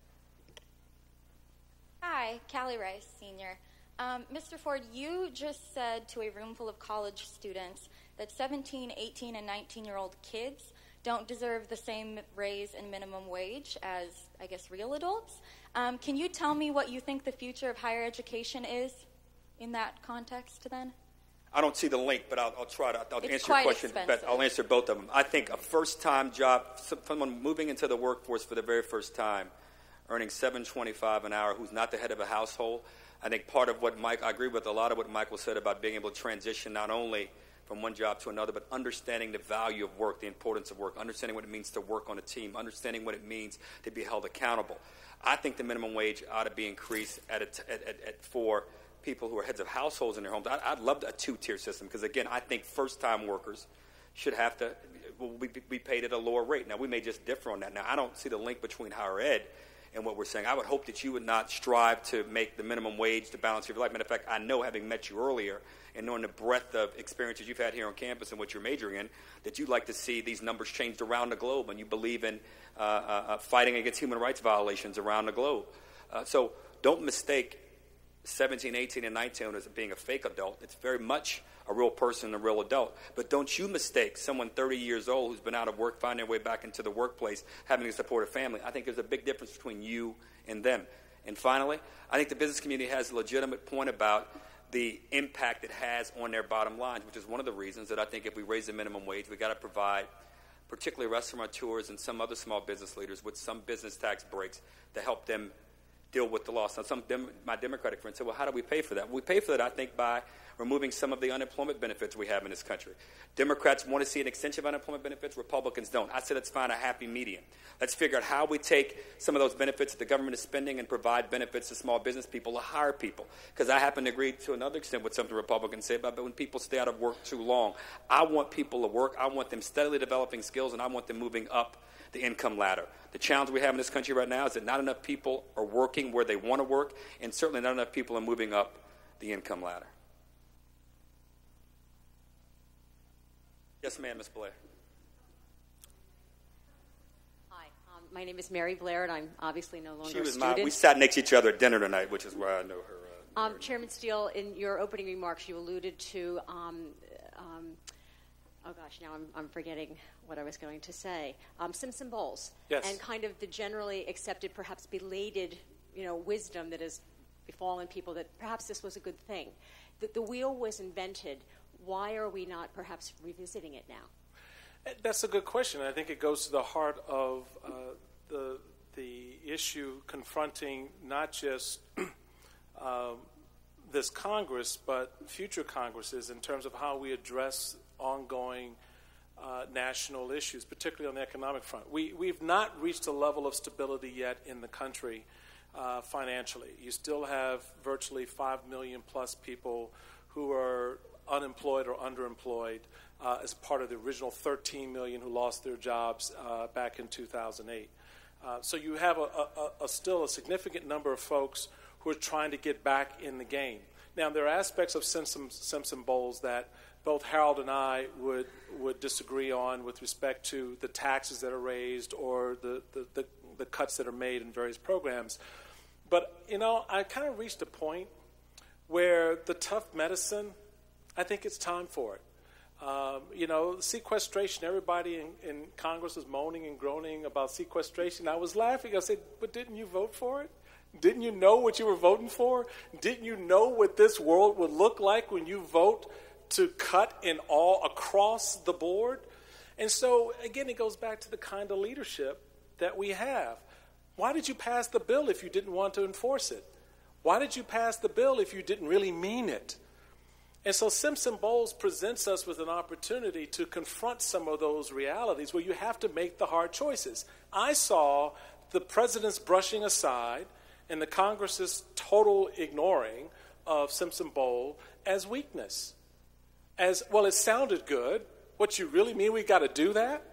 Hi, Callie Rice, senior. Um, Mister Ford, you just said to a room full of college students that seventeen, eighteen, and nineteen-year-old kids don't deserve the same raise in minimum wage as, I guess, real adults. Um, can you tell me what you think the future of higher education is in that context then? I don't see the link, but I'll, I'll try to I'll It's answer your quite question. expensive. But I'll answer both of them. I think a first-time job, someone moving into the workforce for the very first time, earning seven twenty-five an hour, who's not the head of a household. I think part of what Mike, I agree with a lot of what Michael said about being able to transition not only from one job to another, but understanding the value of work, the importance of work, understanding what it means to work on a team, understanding what it means to be held accountable. I think the minimum wage ought to be increased at, a t- at, at, at for people who are heads of households in their homes. I, I'd love a two-tier system because, again, I think first-time workers should have to will be, be paid at a lower rate. Now, we may just differ on that. Now, I don't see the link between higher ed and what we're saying. I would hope that you would not strive to make the minimum wage the balance of your life. Matter of fact, I know, having met you earlier and knowing the breadth of experiences you've had here on campus and what you're majoring in, that you'd like to see these numbers changed around the globe, and you believe in uh, uh, fighting against human rights violations around the globe. Uh, so don't mistake seventeen, eighteen, and nineteen as being a fake adult. It's very much a real person, a real adult. But don't you mistake someone thirty years old who's been out of work, finding their way back into the workplace, having to support a family. I think there's a big difference between you and them. And finally, I think the business community has a legitimate point about the impact it has on their bottom lines, which is one of the reasons that I think if we raise the minimum wage, we've got to provide particularly restaurateurs and some other small business leaders with some business tax breaks to help them deal with the loss. Now, some dem- my Democratic friends say, well, how do we pay for that? We pay for that, I think, by removing some of the unemployment benefits we have in this country. Democrats want to see an extension of unemployment benefits. Republicans don't. I said let's find a happy medium. Let's figure out how we take some of those benefits that the government is spending and provide benefits to small business people, to hire people. Because I happen to agree to another extent with something Republicans say about when people stay out of work too long. I want people to work. I want them steadily developing skills, and I want them moving up the income ladder. The challenge we have in this country right now is that not enough people are working where they want to work, and certainly not enough people are moving up the income ladder. Yes, ma'am, Miz Blair. Hi, um, my name is Mary Blair, and I'm obviously no longer She was a student. my, we sat next to each other at dinner tonight, which is why I know her. Uh, um, Chairman Steele, in your opening remarks, you alluded to, um, um, oh gosh, now I'm, I'm forgetting what I was going to say, um, Simpson Bowles. Yes. And kind of the generally accepted, perhaps belated, you know, wisdom that has befallen people that perhaps this was a good thing. That the wheel was invented. Why are we not perhaps revisiting it now? That's a good question. I think it goes to the heart of uh, the the issue confronting not just um, this Congress, but future Congresses in terms of how we address ongoing uh, national issues, particularly on the economic front. We, we've not reached a level of stability yet in the country uh, financially. You still have virtually five million plus people who are unemployed or underemployed uh, as part of the original thirteen million who lost their jobs uh, back in two thousand eight. Uh, so you have a, a, a still a significant number of folks who are trying to get back in the game. Now, there are aspects of Simpson, Simpson Bowles that both Harold and I would would disagree on with respect to the taxes that are raised or the, the, the, the cuts that are made in various programs. But, you know, I kind of reached a point where the tough medicine, I think it's time for it. Um, you know, sequestration, everybody in, in Congress was moaning and groaning about sequestration. I was laughing. I said, but didn't you vote for it? Didn't you know what you were voting for? Didn't you know what this world would look like when you vote to cut in all across the board? And so, again, it goes back to the kind of leadership that we have. Why did you pass the bill if you didn't want to enforce it? Why did you pass the bill if you didn't really mean it? And so Simpson Bowles presents us with an opportunity to confront some of those realities where you have to make the hard choices. I saw the president's brushing aside and the Congress's total ignoring of Simpson Bowles as weakness. As, well, it sounded good. What, you really mean we got to do that?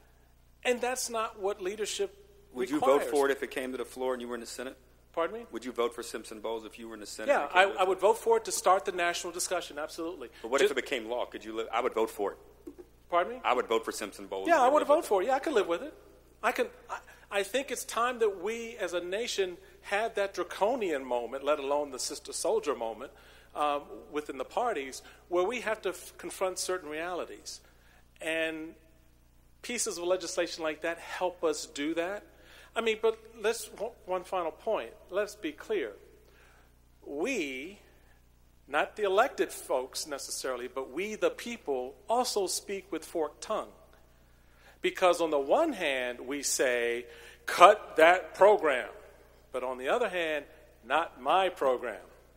And that's not what leadership Would requires. you vote for it if it came to the floor and you were in the Senate? Pardon me? Would you vote for Simpson Bowles if you were in the Senate? Yeah, I, I would vote for it to start the national discussion, absolutely. But what Just, if it became law? Could you live? I would vote for it. Pardon me? I would vote for Simpson Bowles. Yeah, I would vote for it. Yeah, I could live with it. I can. I, I think it's time that we, as a nation, have that draconian moment, let alone the sister soldier moment, um, within the parties, where we have to f- confront certain realities. And pieces of legislation like that help us do that. I mean, but let's, one final point. Let's be clear. We, not the elected folks necessarily, but we, the people, also speak with forked tongue. Because on the one hand, we say, cut that program. But on the other hand, not my program.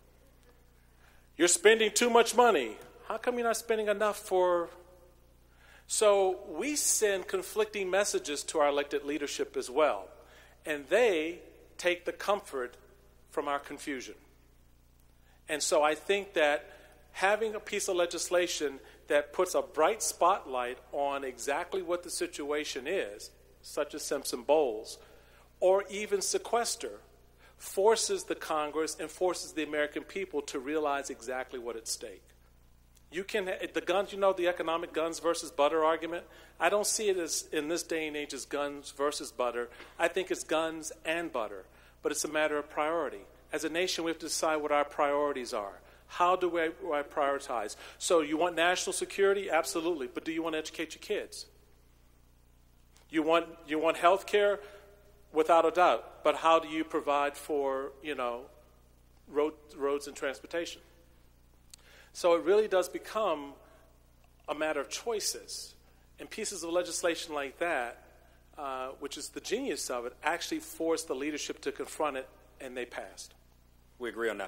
You're spending too much money. How come you're not spending enough for... So we send conflicting messages to our elected leadership as well. And they take the comfort from our confusion. And so I think that having a piece of legislation that puts a bright spotlight on exactly what the situation is, such as Simpson Bowles, or even sequester, forces the Congress and forces the American people to realize exactly what at stake. You can, the guns, you know, the economic guns versus butter argument. I don't see it as, in this day and age, as guns versus butter. I think it's guns and butter, but it's a matter of priority. As a nation, we have to decide what our priorities are. How do we, I prioritize? So you want national security? Absolutely. But do you want to educate your kids? You want, you want health care? Without a doubt. But how do you provide for, you know, road, roads and transportation? So it really does become a matter of choices. And pieces of legislation like that, uh, which is the genius of it, actually forced the leadership to confront it, and they passed. We agree on that.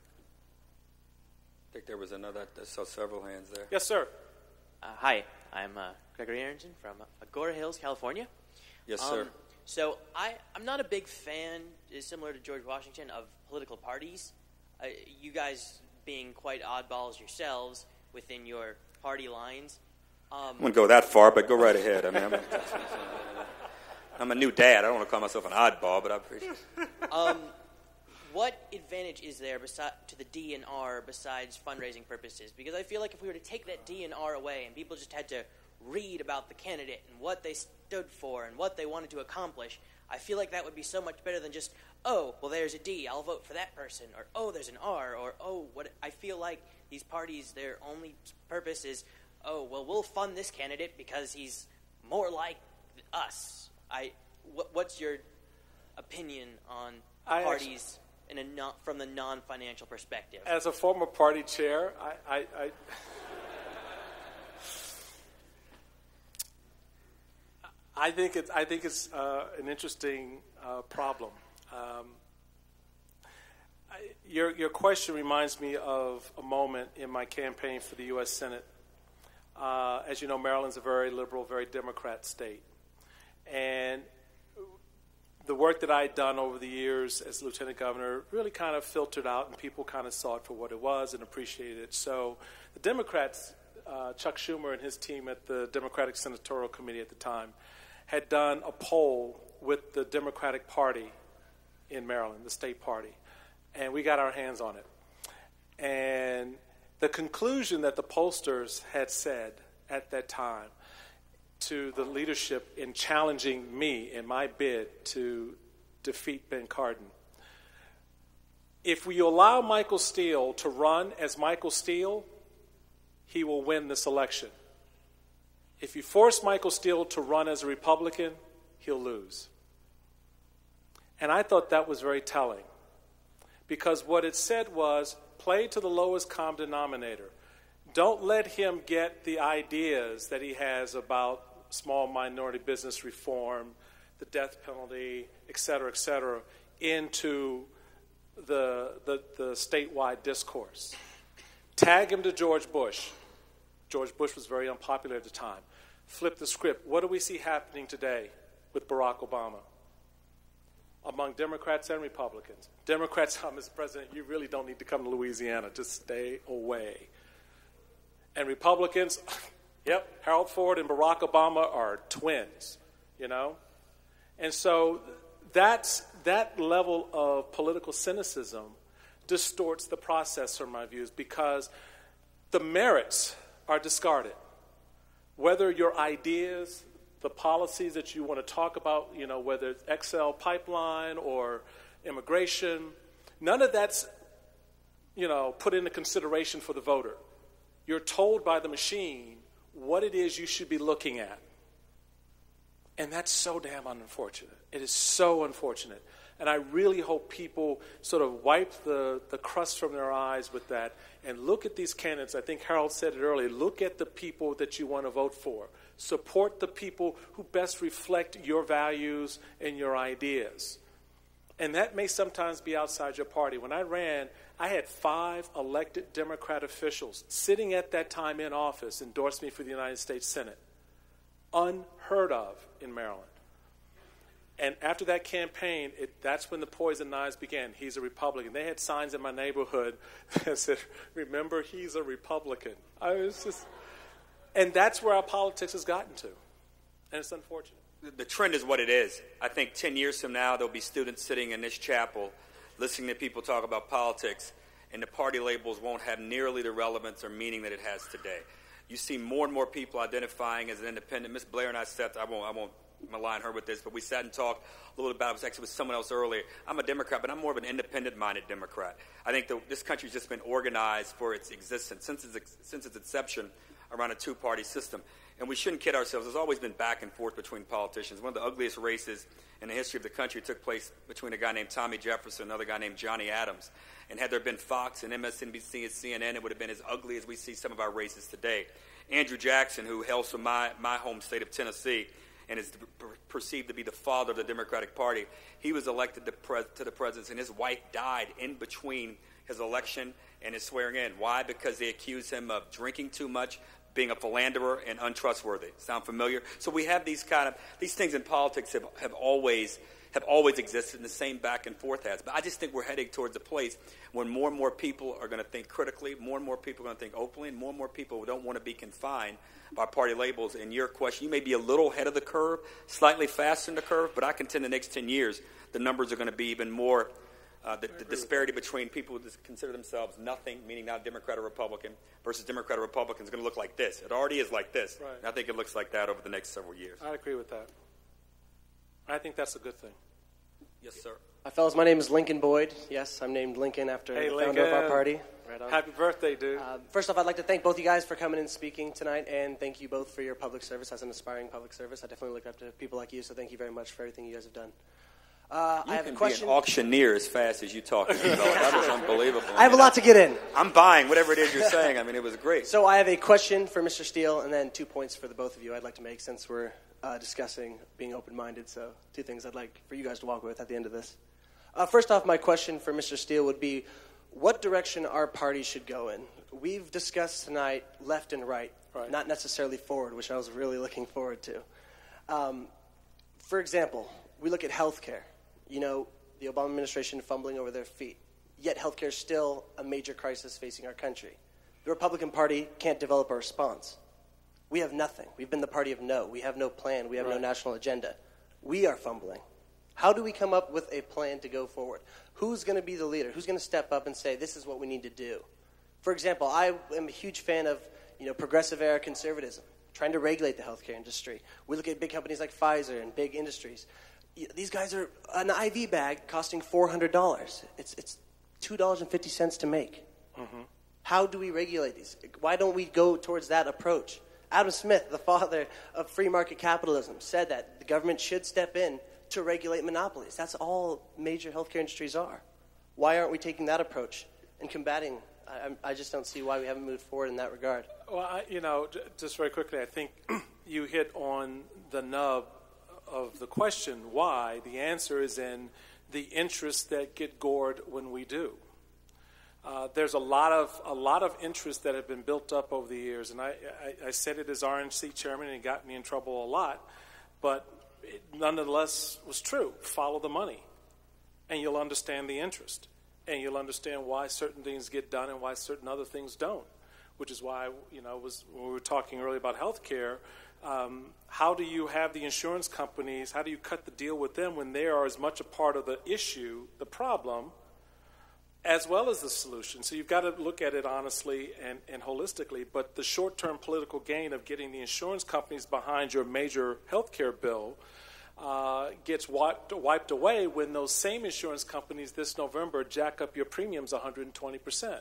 I think there was another, I saw several hands there. Yes, sir. Uh, hi, I'm uh, Gregory Aronson from Agora Hills, California. Yes, um, sir. So I, I'm not a big fan, similar to George Washington, of political parties. Uh, you guys being quite oddballs yourselves within your party lines. Um, I wouldn't go that far, but go right ahead. I mean, I'm a, I'm a new dad. I don't want to call myself an oddball, but I appreciate it. Um, what advantage is there besi- to the D N R besides fundraising purposes? Because I feel like if we were to take that D N R away and people just had to read about the candidate and what they stood for and what they wanted to accomplish, I feel like that would be so much better than just, oh, well, there's a D, I'll vote for that person, or oh, there's an R, or oh, what. I feel like these parties, their only purpose is, oh, well, we'll fund this candidate because he's more like us. I, what, what's your opinion on I parties in a non, from the non-financial perspective? As a former party chair, I, I, I I think it's I think it's uh, an interesting uh, problem. Um, I, your your question reminds me of a moment in my campaign for the U S Senate. Uh, as you know, Maryland's a very liberal, very Democrat state, and the work that I had done over the years as lieutenant governor really kind of filtered out, and people kind of saw it for what it was and appreciated it. So the Democrats, uh, Chuck Schumer and his team at the Democratic Senatorial Committee at the time, had done a poll with the Democratic Party in Maryland, the state party, and we got our hands on it. And the conclusion that the pollsters had said at that time to the leadership in challenging me in my bid to defeat Ben Cardin, if we allow Michael Steele to run as Michael Steele, he will win this election. If you force Michael Steele to run as a Republican, he'll lose. And I thought that was very telling, because what it said was, play to the lowest common denominator. Don't let him get the ideas that he has about small minority business reform, the death penalty, et cetera, et cetera, into the, the, the statewide discourse. Tag him to George Bush. George Bush was very unpopular at the time. Flip the script. What do we see happening today with Barack Obama? Among Democrats and Republicans. Democrats tell Mister President, you really don't need to come to Louisiana. Just stay away. And Republicans, yep, Harold Ford and Barack Obama are twins, you know? And so that's, that level of political cynicism distorts the process from my views, because the merits are discarded. Whether your ideas, the policies that you want to talk about, you know, whether it's X L pipeline or immigration, none of that's, you know, put into consideration for the voter. You're told by the machine what it is you should be looking at. And that's so damn unfortunate. It is so unfortunate. And I really hope people sort of wipe the, the crust from their eyes with that and look at these candidates. I think Harold said it earlier. Look at the people that you want to vote for. Support the people who best reflect your values and your ideas. And that may sometimes be outside your party. When I ran, I had five elected Democrat officials sitting at that time in office endorse me for the United States Senate. Unheard of in Maryland. And after that campaign, it, that's when the poison knives began. He's a Republican. They had signs in my neighborhood that said, remember, he's a Republican. I was just, and that's where our politics has gotten to. And it's unfortunate. The trend is what it is. I think ten years from now, there'll be students sitting in this chapel listening to people talk about politics, and the party labels won't have nearly the relevance or meaning that it has today. You see more and more people identifying as an independent. Miz Blair and I sat, I won't, I won't malign her with this, but we sat and talked a little bit about it. I was actually with someone else earlier. I'm a Democrat, but I'm more of an independent-minded Democrat. I think the, this country's just been organized for its existence since its, since its inception around a two-party system. And we shouldn't kid ourselves. There's always been back and forth between politicians. One of the ugliest races in the history of the country took place between a guy named Tommy Jefferson and another guy named Johnny Adams. And had there been Fox and M S N B C and C N N, it would have been as ugly as we see some of our races today. Andrew Jackson, who hails from my, my home state of Tennessee and is perceived to be the father of the Democratic Party, he was elected to, pres- to the presidency, and his wife died in between his election and his swearing in. Why? Because they accused him of drinking too much, being a philanderer, and untrustworthy. Sound familiar? So we have these kind of these things in politics have, have always have always existed, and the same back and forth has. But I just think we're heading towards a place when more and more people are going to think critically, more and more people are going to think openly, and more and more people don't want to be confined by party labels. And your question, you may be a little ahead of the curve, slightly faster than the curve, but I contend the next ten years the numbers are going to be even more. Uh, the, the disparity between people who consider themselves nothing, meaning not Democrat or Republican, versus Democrat or Republican is going to look like this. It already is like this. Right. And I think it looks like that over the next several years. I agree with that. I think that's a good thing. Yes, sir. Hi, fellas. My name is Lincoln Boyd. Yes, I'm named Lincoln after Hey, the Lincoln. founder of our party. Right on. Happy birthday, dude. Uh, first off, I'd like to thank both you guys for coming and speaking tonight, and thank you both for your public service as an aspiring public service. I definitely look up to people like you, so thank you very much for everything you guys have done. Uh, You I have can a question. be an auctioneer as fast as you talk. That was unbelievable. I have a lot to get in. I'm buying whatever it is you're saying. I mean, it was great. So I have a question for Mister Steele, and then two points for the both of you I'd like to make since we're uh, discussing being open-minded. So two things I'd like for you guys to walk with at the end of this. Uh, first off, my question for Mister Steele would be, what direction our party should go in? We've discussed tonight left and right, Right. not necessarily forward, which I was really looking forward to. Um, for example, we look at health care. You know, the Obama administration fumbling over their feet. Yet healthcare is still a major crisis facing our country. The Republican Party can't develop a response. We have nothing. We've been the party of no. We have no plan. We have Right. no national agenda. We are fumbling. How do we come up with a plan to go forward? Who's going to be the leader? Who's going to step up and say, this is what we need to do? For example, I am a huge fan of, you know, progressive era conservatism, trying to regulate the healthcare industry. We look at big companies like Pfizer and big industries. These guys are an I V bag costing four hundred dollars. It's it's two dollars and fifty cents to make. Mm-hmm. How do we regulate these? Why don't we go towards that approach? Adam Smith, the father of free market capitalism, said that the government should step in to regulate monopolies. That's all major healthcare industries are. Why aren't we taking that approach and combating? I, I just don't see why we haven't moved forward in that regard. Well, I, you know, j- just very quickly, I think you hit on the nub of the question, why. The answer is in the interests that get gored when we do. Uh, there's a lot of a lot of interests that have been built up over the years, and I, I, I said it as R N C chairman, and it got me in trouble a lot, but it nonetheless was true. Follow the money, and you'll understand the interest, and you'll understand why certain things get done and why certain other things don't. Which is why, you know, was when we were talking earlier about health care. Um, how do you have the insurance companies, how do you cut the deal with them when they are as much a part of the issue, the problem, as well as the solution? So you've got to look at it honestly and, and holistically, but the short-term political gain of getting the insurance companies behind your major health care bill uh, gets wiped, wiped away when those same insurance companies this November jack up your premiums one hundred twenty percent.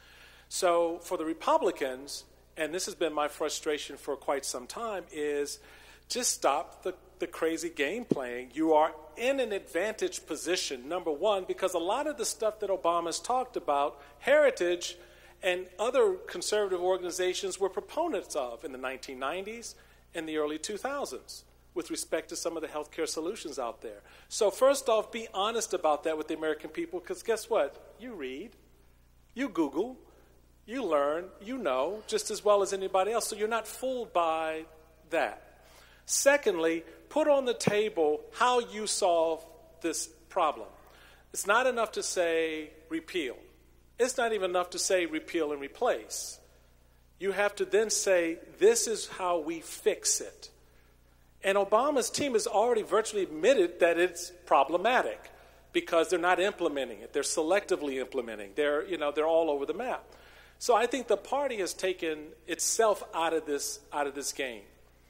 So for the Republicans, and this has been my frustration for quite some time, is just stop the, the crazy game playing. You are in an advantaged position, number one, because a lot of the stuff that Obama's talked about, Heritage and other conservative organizations were proponents of in the nineteen nineties and the early two thousands with respect to some of the healthcare solutions out there. So first off, be honest about that with the American people, because guess what? You read, you Google, you learn, you know, just as well as anybody else, so you're not fooled by that. Secondly, put on the table how you solve this problem. It's not enough to say repeal. It's not even enough to say repeal and replace. You have to then say, this is how we fix it. And Obama's team has already virtually admitted that it's problematic because they're not implementing it. They're selectively implementing. They're, you know, they're all over the map. So I think the party has taken itself out of this out of this game.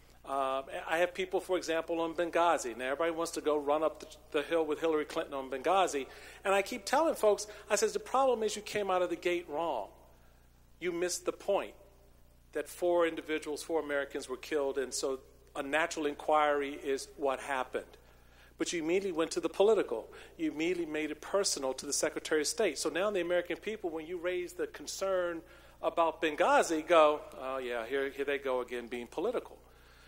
Um, I have people, for example, on Benghazi. Now, everybody wants to go run up the, the hill with Hillary Clinton on Benghazi. And I keep telling folks, I says, the problem is you came out of the gate wrong. You missed the point that four individuals, four Americans were killed, and so a natural inquiry is what happened. But you immediately went to the political. You immediately made it personal to the Secretary of State. So now the American people, when you raise the concern about Benghazi, go, oh, yeah, here, here they go again being political.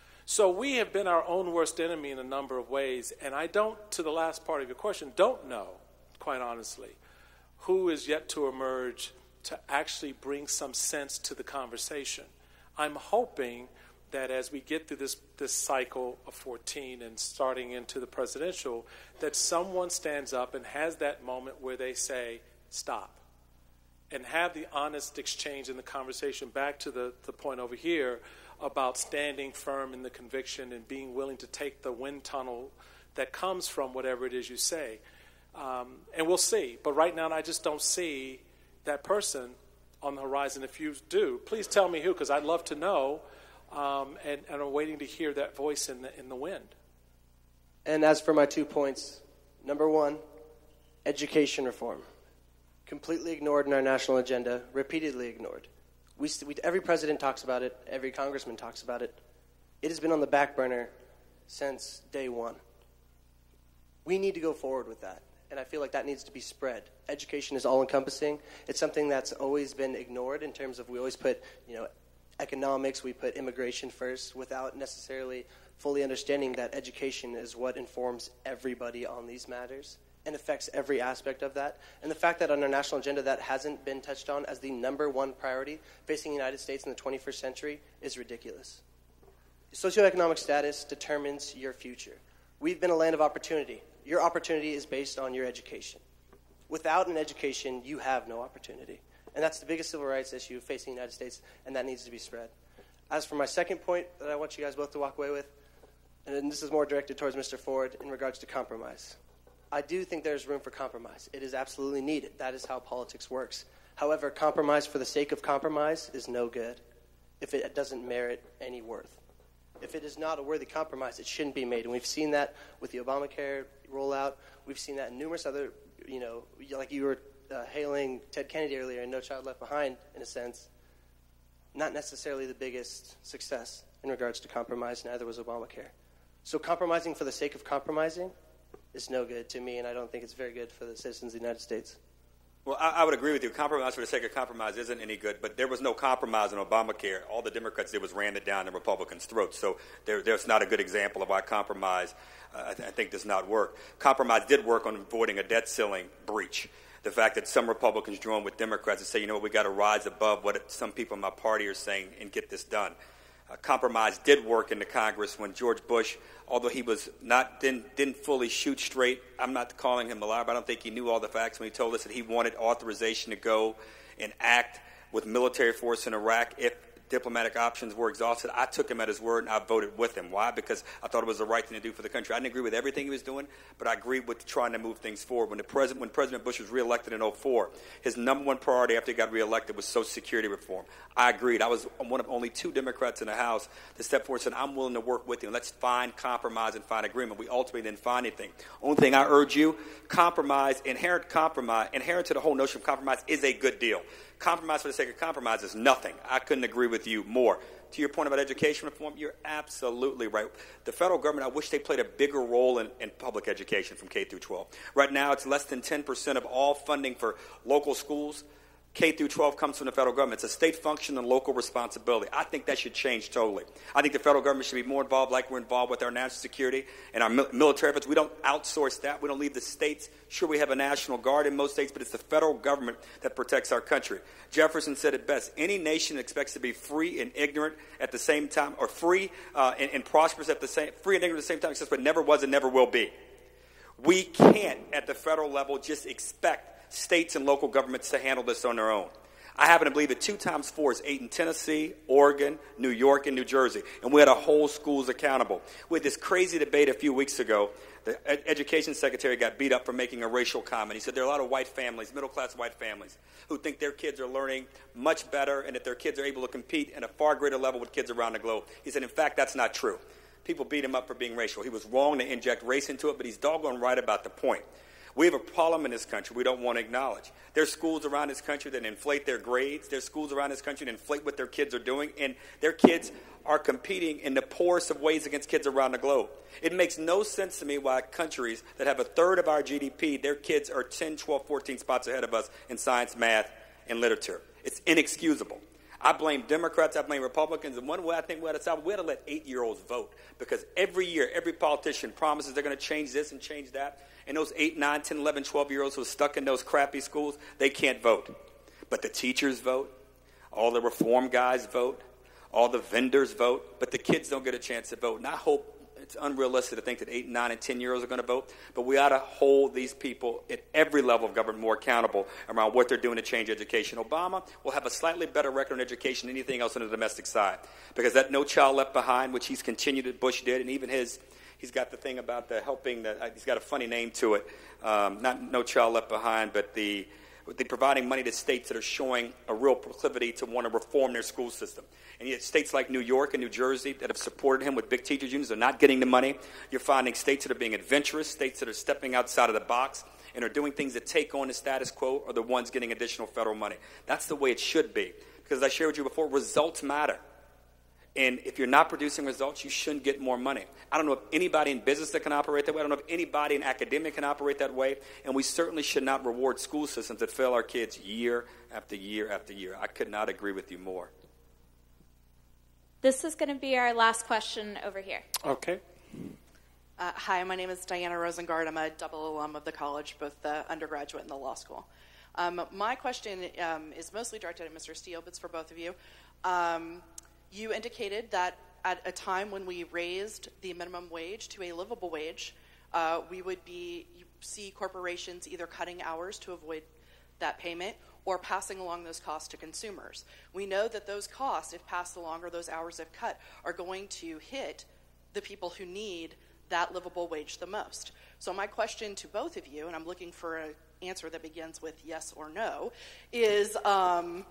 So we have been our own worst enemy in a number of ways. And I don't, to the last part of your question, don't know, quite honestly, who is yet to emerge to actually bring some sense to the conversation. I'm hoping that as we get through this, this cycle of fourteen and starting into the presidential, that someone stands up and has that moment where they say, stop, and have the honest exchange in the conversation back to the, the point over here about standing firm in the conviction and being willing to take the wind tunnel that comes from whatever it is you say. Um, and we'll see. But right now, I just don't see that person on the horizon. If you do, please tell me who, because I'd love to know. Um, and, and are waiting to hear that voice in the in the wind. And as for my two points, number one, education reform. Completely ignored in our national agenda, repeatedly ignored. We, we, every president talks about it, every congressman talks about it. It has been on the back burner since day one. We need to go forward with that, and I feel like that needs to be spread. Education is all-encompassing. It's something that's always been ignored in terms of we always put, you know, economics, we put immigration first without necessarily fully understanding that education is what informs everybody on these matters and affects every aspect of that. And the fact that on our national agenda that hasn't been touched on as the number one priority facing the United States in the twenty-first century is ridiculous. Socioeconomic status determines your future. We've been a land of opportunity. Your opportunity is based on your education. Without an education, you have no opportunity. And that's the biggest civil rights issue facing the United States, and that needs to be spread. As for my second point that I want you guys both to walk away with, and this is more directed towards Mister Ford in regards to compromise. I do think there's room for compromise. It is absolutely needed. That is how politics works. However, compromise for the sake of compromise is no good if it doesn't merit any worth. If it is not a worthy compromise, it shouldn't be made. And we've seen that with the Obamacare rollout. We've seen that in numerous other, you know, like you were uh, hailing Ted Kennedy earlier and No Child Left Behind, in a sense. Not necessarily the biggest success in regards to compromise. Neither was Obamacare. So compromising for the sake of compromising is no good to me, and I don't think it's very good for the citizens of the United States. Well, I, I would agree with you. Compromise for the sake of compromise isn't any good, but there was no compromise in Obamacare. All the Democrats did was ram it down the Republicans' throats. So there, there's not a good example of why compromise, uh, I, th- I think, does not work. Compromise did work on avoiding a debt ceiling breach. The fact that some Republicans joined with Democrats and say, you know what, we got to rise above what some people in my party are saying and get this done. Uh, compromise did work in the Congress when George Bush, although he was not didn't, didn't fully shoot straight. I'm not calling him a liar, but I don't think he knew all the facts when he told us that he wanted authorization to go and act with military force in Iraq if diplomatic options were exhausted. I took him at his word, and I voted with him. Why? Because I thought it was the right thing to do for the country. I didn't agree with everything he was doing, but I agreed with trying to move things forward. When the president, when President Bush was reelected in oh four, his number one priority after he got reelected was Social Security reform. I agreed. I was one of only two Democrats in the House that stepped forward and said, I'm willing to work with you. Let's find compromise and find agreement. We ultimately didn't find anything. Only thing I urge you, compromise, inherent compromise, inherent to the whole notion of compromise is a good deal. Compromise for the sake of compromise is nothing. I couldn't agree with you more. To your point about education reform, you're absolutely right. The federal government, I wish they played a bigger role in, in public education from K through twelve. Right now, it's less than ten percent of all funding for local schools. K through twelve comes from the federal government. It's a state function and local responsibility. I think that should change totally. I think the federal government should be more involved like we're involved with our national security and our military efforts. We don't outsource that. We don't leave the states. Sure, we have a National Guard in most states, but it's the federal government that protects our country. Jefferson said it best. Any nation that expects to be free and ignorant at the same time, or free uh, and, and prosperous at the same, free and ignorant at the same time, except what never was and never will be. We can't, at the federal level, just expect states and local governments to handle this on their own. I happen to believe that two times four is eight in Tennessee, Oregon, New York, and New Jersey. And we had a whole schools accountable. We had this crazy debate a few weeks ago. The ed- education secretary got beat up for making a racial comment. He said there are a lot of white families, middle-class white families, who think their kids are learning much better and that their kids are able to compete at a far greater level with kids around the globe. He said, in fact, that's not true. People beat him up for being racial. He was wrong to inject race into it, but he's doggone right about the point. We have a problem in this country we don't want to acknowledge. There's schools around this country that inflate their grades. There's schools around this country that inflate what their kids are doing. And their kids are competing in the poorest of ways against kids around the globe. It makes no sense to me why countries that have a third of our G D P, their kids are ten, twelve, fourteen spots ahead of us in science, math, and literature. It's inexcusable. I blame Democrats, I blame Republicans, and one way I think we had to solve, we had to let eight-year-olds vote, because every year, every politician promises they're going to change this and change that, and those eight, nine, ten, eleven, twelve-year-olds who are stuck in those crappy schools, they can't vote. But the teachers vote, all the reform guys vote, all the vendors vote, but the kids don't get a chance to vote. And I hope it's unrealistic to think that eight, nine, and ten-year-olds are going to vote, but we ought to hold these people at every level of government more accountable around what they're doing to change education. Obama will have a slightly better record on education than anything else on the domestic side, because that No Child Left Behind, which he's continued, that Bush did, and even his, he's got the thing about the helping, the, he's got a funny name to it, um, not No Child Left Behind, but the they're providing money to states that are showing a real proclivity to want to reform their school system. And yet states like New York and New Jersey that have supported him with big teachers unions are not getting the money. You're finding states that are being adventurous, states that are stepping outside of the box and are doing things that take on the status quo are the ones getting additional federal money. That's the way it should be. Because as I shared with you before, results matter. And if you're not producing results, you shouldn't get more money. I don't know if anybody in business that can operate that way. I don't know if anybody in academia can operate that way. And we certainly should not reward school systems that fail our kids year after year after year. I could not agree with you more. This is going to be our last question over here. Okay. Uh, hi, my name is Diana Rosengard. I'm a double alum of the college, both the undergraduate and the law school. Um, my question um, is mostly directed at Mister Steele, but it's for both of you. Um, you indicated that at a time when we raised the minimum wage to a livable wage, uh, we would be you see corporations either cutting hours to avoid that payment or passing along those costs to consumers. We know that those costs, if passed along or those hours if cut, are going to hit the people who need that livable wage the most. So my question to both of you, and I'm looking for an answer that begins with yes or no, is um,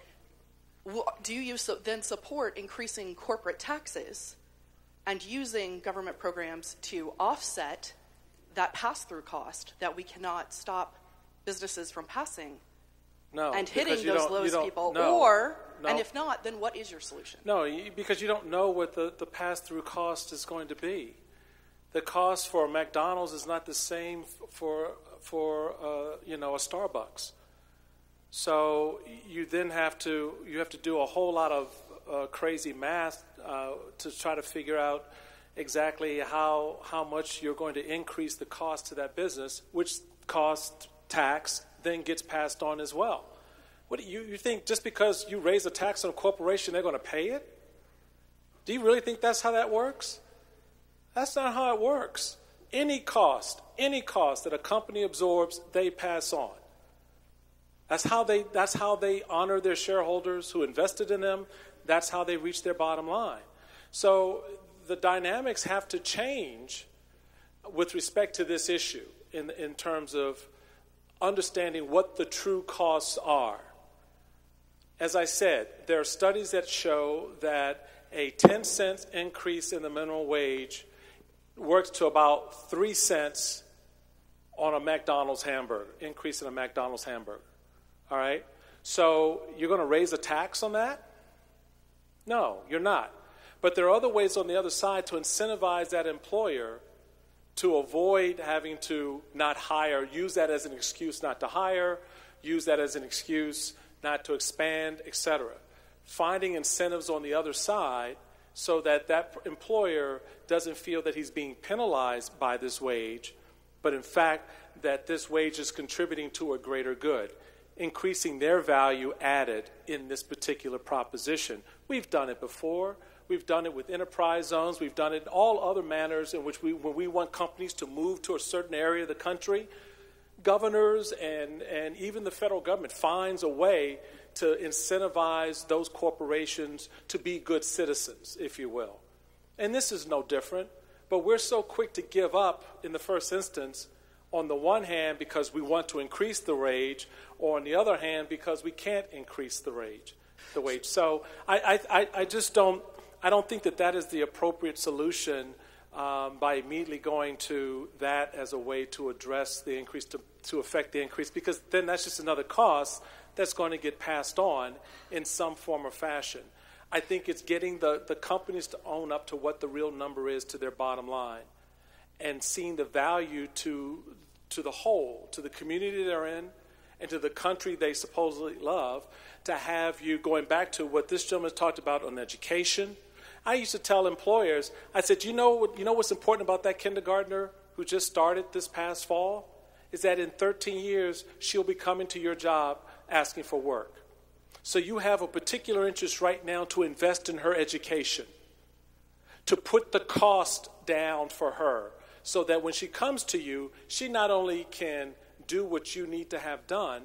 do you so then support increasing corporate taxes and using government programs to offset that pass-through cost that we cannot stop businesses from passing no, and hitting you those don't- you lowest don't- people? no, or, no. and if not, then what is your solution? No, you- because you don't know what the, the pass-through cost is going to be. The cost for McDonald's is not the same f- for for uh, you know a Starbucks. So you then have to you have to do a whole lot of uh, crazy math uh, to try to figure out exactly how how much you're going to increase the cost to that business, which cost tax then gets passed on as well. What do you you think just because you raise a tax on a corporation they're going to pay it? Do you really think that's how that works? That's not how it works. Any cost, any cost that a company absorbs, they pass on. That's how they, that's how they honor their shareholders who invested in them. That's how they reach their bottom line. So the dynamics have to change with respect to this issue in, in terms of understanding what the true costs are. As I said, there are studies that show that a ten cent increase in the minimum wage works to about three cents on a McDonald's hamburger, increase in a McDonald's hamburger. All right? So you're going to raise a tax on that? No, you're not. But there are other ways on the other side to incentivize that employer to avoid having to not hire, use that as an excuse not to hire, use that as an excuse not to expand, et cetera. Finding incentives on the other side so that that employer doesn't feel that he's being penalized by this wage, but in fact that this wage is contributing to a greater good, increasing their value added in this particular proposition. We've done it before. We've done it with enterprise zones. We've done it in all other manners in which we, when we want companies to move to a certain area of the country, governors and, and even the federal government finds a way to incentivize those corporations to be good citizens, if you will. And this is no different, but we're so quick to give up in the first instance, on the one hand because we want to increase the wage, or on the other hand because we can't increase the wage. The wage. So I, I, I just don't, I don't think that that is the appropriate solution um, by immediately going to that as a way to address the increase, to, to affect the increase, because then that's just another cost that's going to get passed on in some form or fashion. I think it's getting the, the companies to own up to what the real number is to their bottom line and seeing the value to to the whole, to the community they're in, and to the country they supposedly love, to have you, going back to what this gentleman talked about on education. I used to tell employers, I said, you know what, you know what's important about that kindergartner who just started this past fall? Is that in thirteen years, she'll be coming to your job asking for work. So you have a particular interest right now to invest in her education, to put the cost down for her, so that when she comes to you, she not only can do what you need to have done,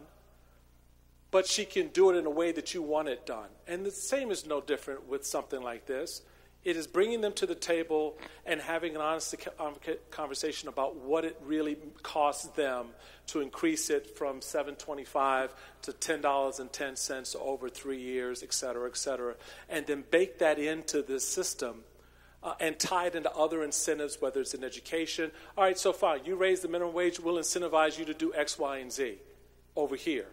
but she can do it in a way that you want it done. And the same is no different with something like this. It is bringing them to the table and having an honest conversation about what it really costs them to increase it from seven twenty-five to ten dollars and ten cents over three years, et cetera, et cetera, and then bake that into the system uh, and tie it into other incentives, whether it's in education. All right, so far, you raise the minimum wage, we'll incentivize you to do X, Y, and Z over here.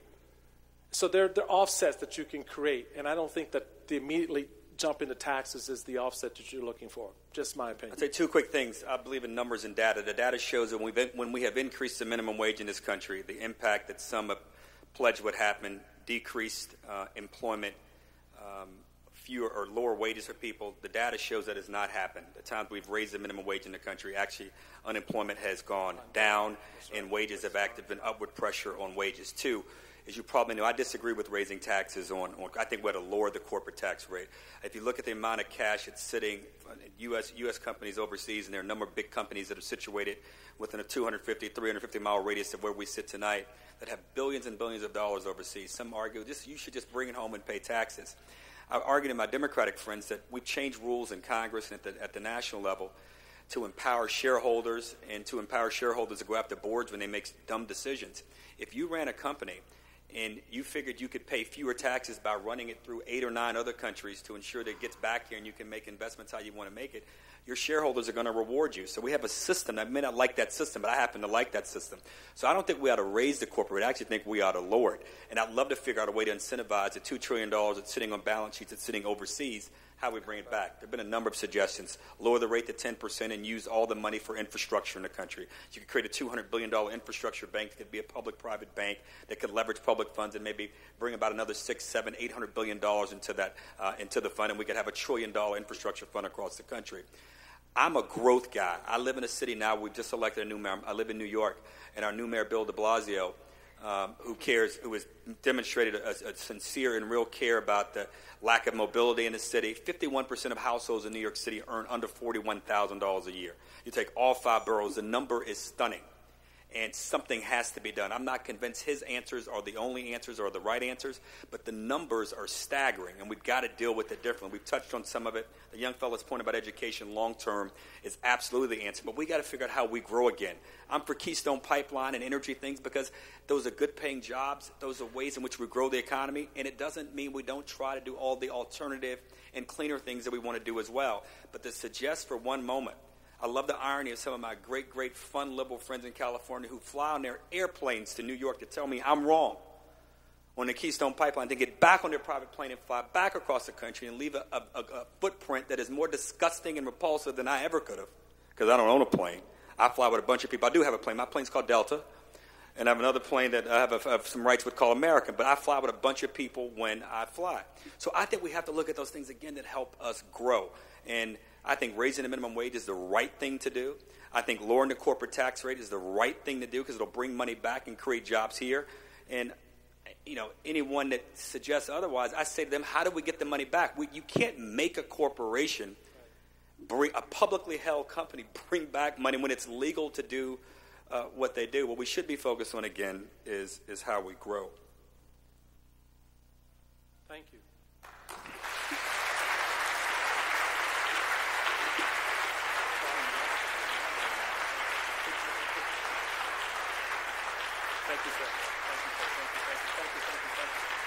So there, there are offsets that you can create, and I don't think that the immediately jump into taxes is the offset that you're looking for. Just my opinion. I'll say two quick things. I believe in numbers and data. The data shows that when, we've, when we have increased the minimum wage in this country, the impact that some have pledged would happen, decreased uh, employment, um, fewer or lower wages for people, the data shows that has not happened. The times we've raised the minimum wage in the country, actually unemployment has gone down and wages have acted been upward pressure on wages. Two, as you probably know, I disagree with raising taxes on, on I think we ought to lower the corporate tax rate. If you look at the amount of cash that's sitting in U S U S companies overseas, and there are a number of big companies that are situated within a two hundred fifty, three hundred fifty mile radius of where we sit tonight that have billions and billions of dollars overseas. Some argue just you should just bring it home and pay taxes. I argued to my Democratic friends that we've changed rules in Congress and at the, at the national level to empower shareholders and to empower shareholders to go after boards when they make dumb decisions. If you ran a company and you figured you could pay fewer taxes by running it through eight or nine other countries to ensure that it gets back here and you can make investments how you want to make it, your shareholders are going to reward you. So we have a system. I may not like that system, but I happen to like that system. So I don't think we ought to raise the corporate. I actually think we ought to lower it. And I'd love to figure out a way to incentivize the two trillion dollars that's sitting on balance sheets that's sitting overseas, how we bring it back. There have been a number of suggestions. Lower the rate to ten percent and use all the money for infrastructure in the country. You could create a two hundred billion dollars infrastructure bank that could be a public-private bank that could leverage public funds and maybe bring about another six, seven, eight hundred billion dollars into that uh, into the fund, and we could have a trillion dollar infrastructure fund across the country. I'm a growth guy. I live in a city now. We've just elected a new mayor. I live in New York, and our new mayor, Bill de Blasio, um, who cares, who has demonstrated a, a sincere and real care about the lack of mobility in the city. fifty-one percent of households in New York City earn under forty-one thousand dollars a year. You take all five boroughs, the number is stunning. And something has to be done. I'm not convinced his answers are the only answers or the right answers, but the numbers are staggering, and we've got to deal with it differently. We've touched on some of it. The young fellow's point about education long-term is absolutely the answer, but we got to figure out how we grow again. I'm for Keystone Pipeline and energy things because those are good-paying jobs. Those are ways in which we grow the economy, and it doesn't mean we don't try to do all the alternative and cleaner things that we want to do as well. But to suggest for one moment, I love the irony of some of my great, great, fun, liberal friends in California who fly on their airplanes to New York to tell me I'm wrong on the Keystone Pipeline, to get back on their private plane and fly back across the country and leave a, a, a footprint that is more disgusting and repulsive than I ever could have, because I don't own a plane. I fly with a bunch of people. I do have a plane. My plane's called Delta, and I have another plane that I have, a, have some rights with called American, but I fly with a bunch of people when I fly. So I think we have to look at those things again that help us grow. And I think raising the minimum wage is the right thing to do. I think lowering the corporate tax rate is the right thing to do because it'll bring money back and create jobs here. And, you know, anyone that suggests otherwise, I say to them, how do we get the money back? We, you can't make a corporation, bring a publicly held company, bring back money when it's legal to do uh, what they do. What we should be focused on, again, is, is how we grow. Thank you. Thank you, sir. Thank you, sir. Thank you, thank you, thank you, thank you, thank you, thank you.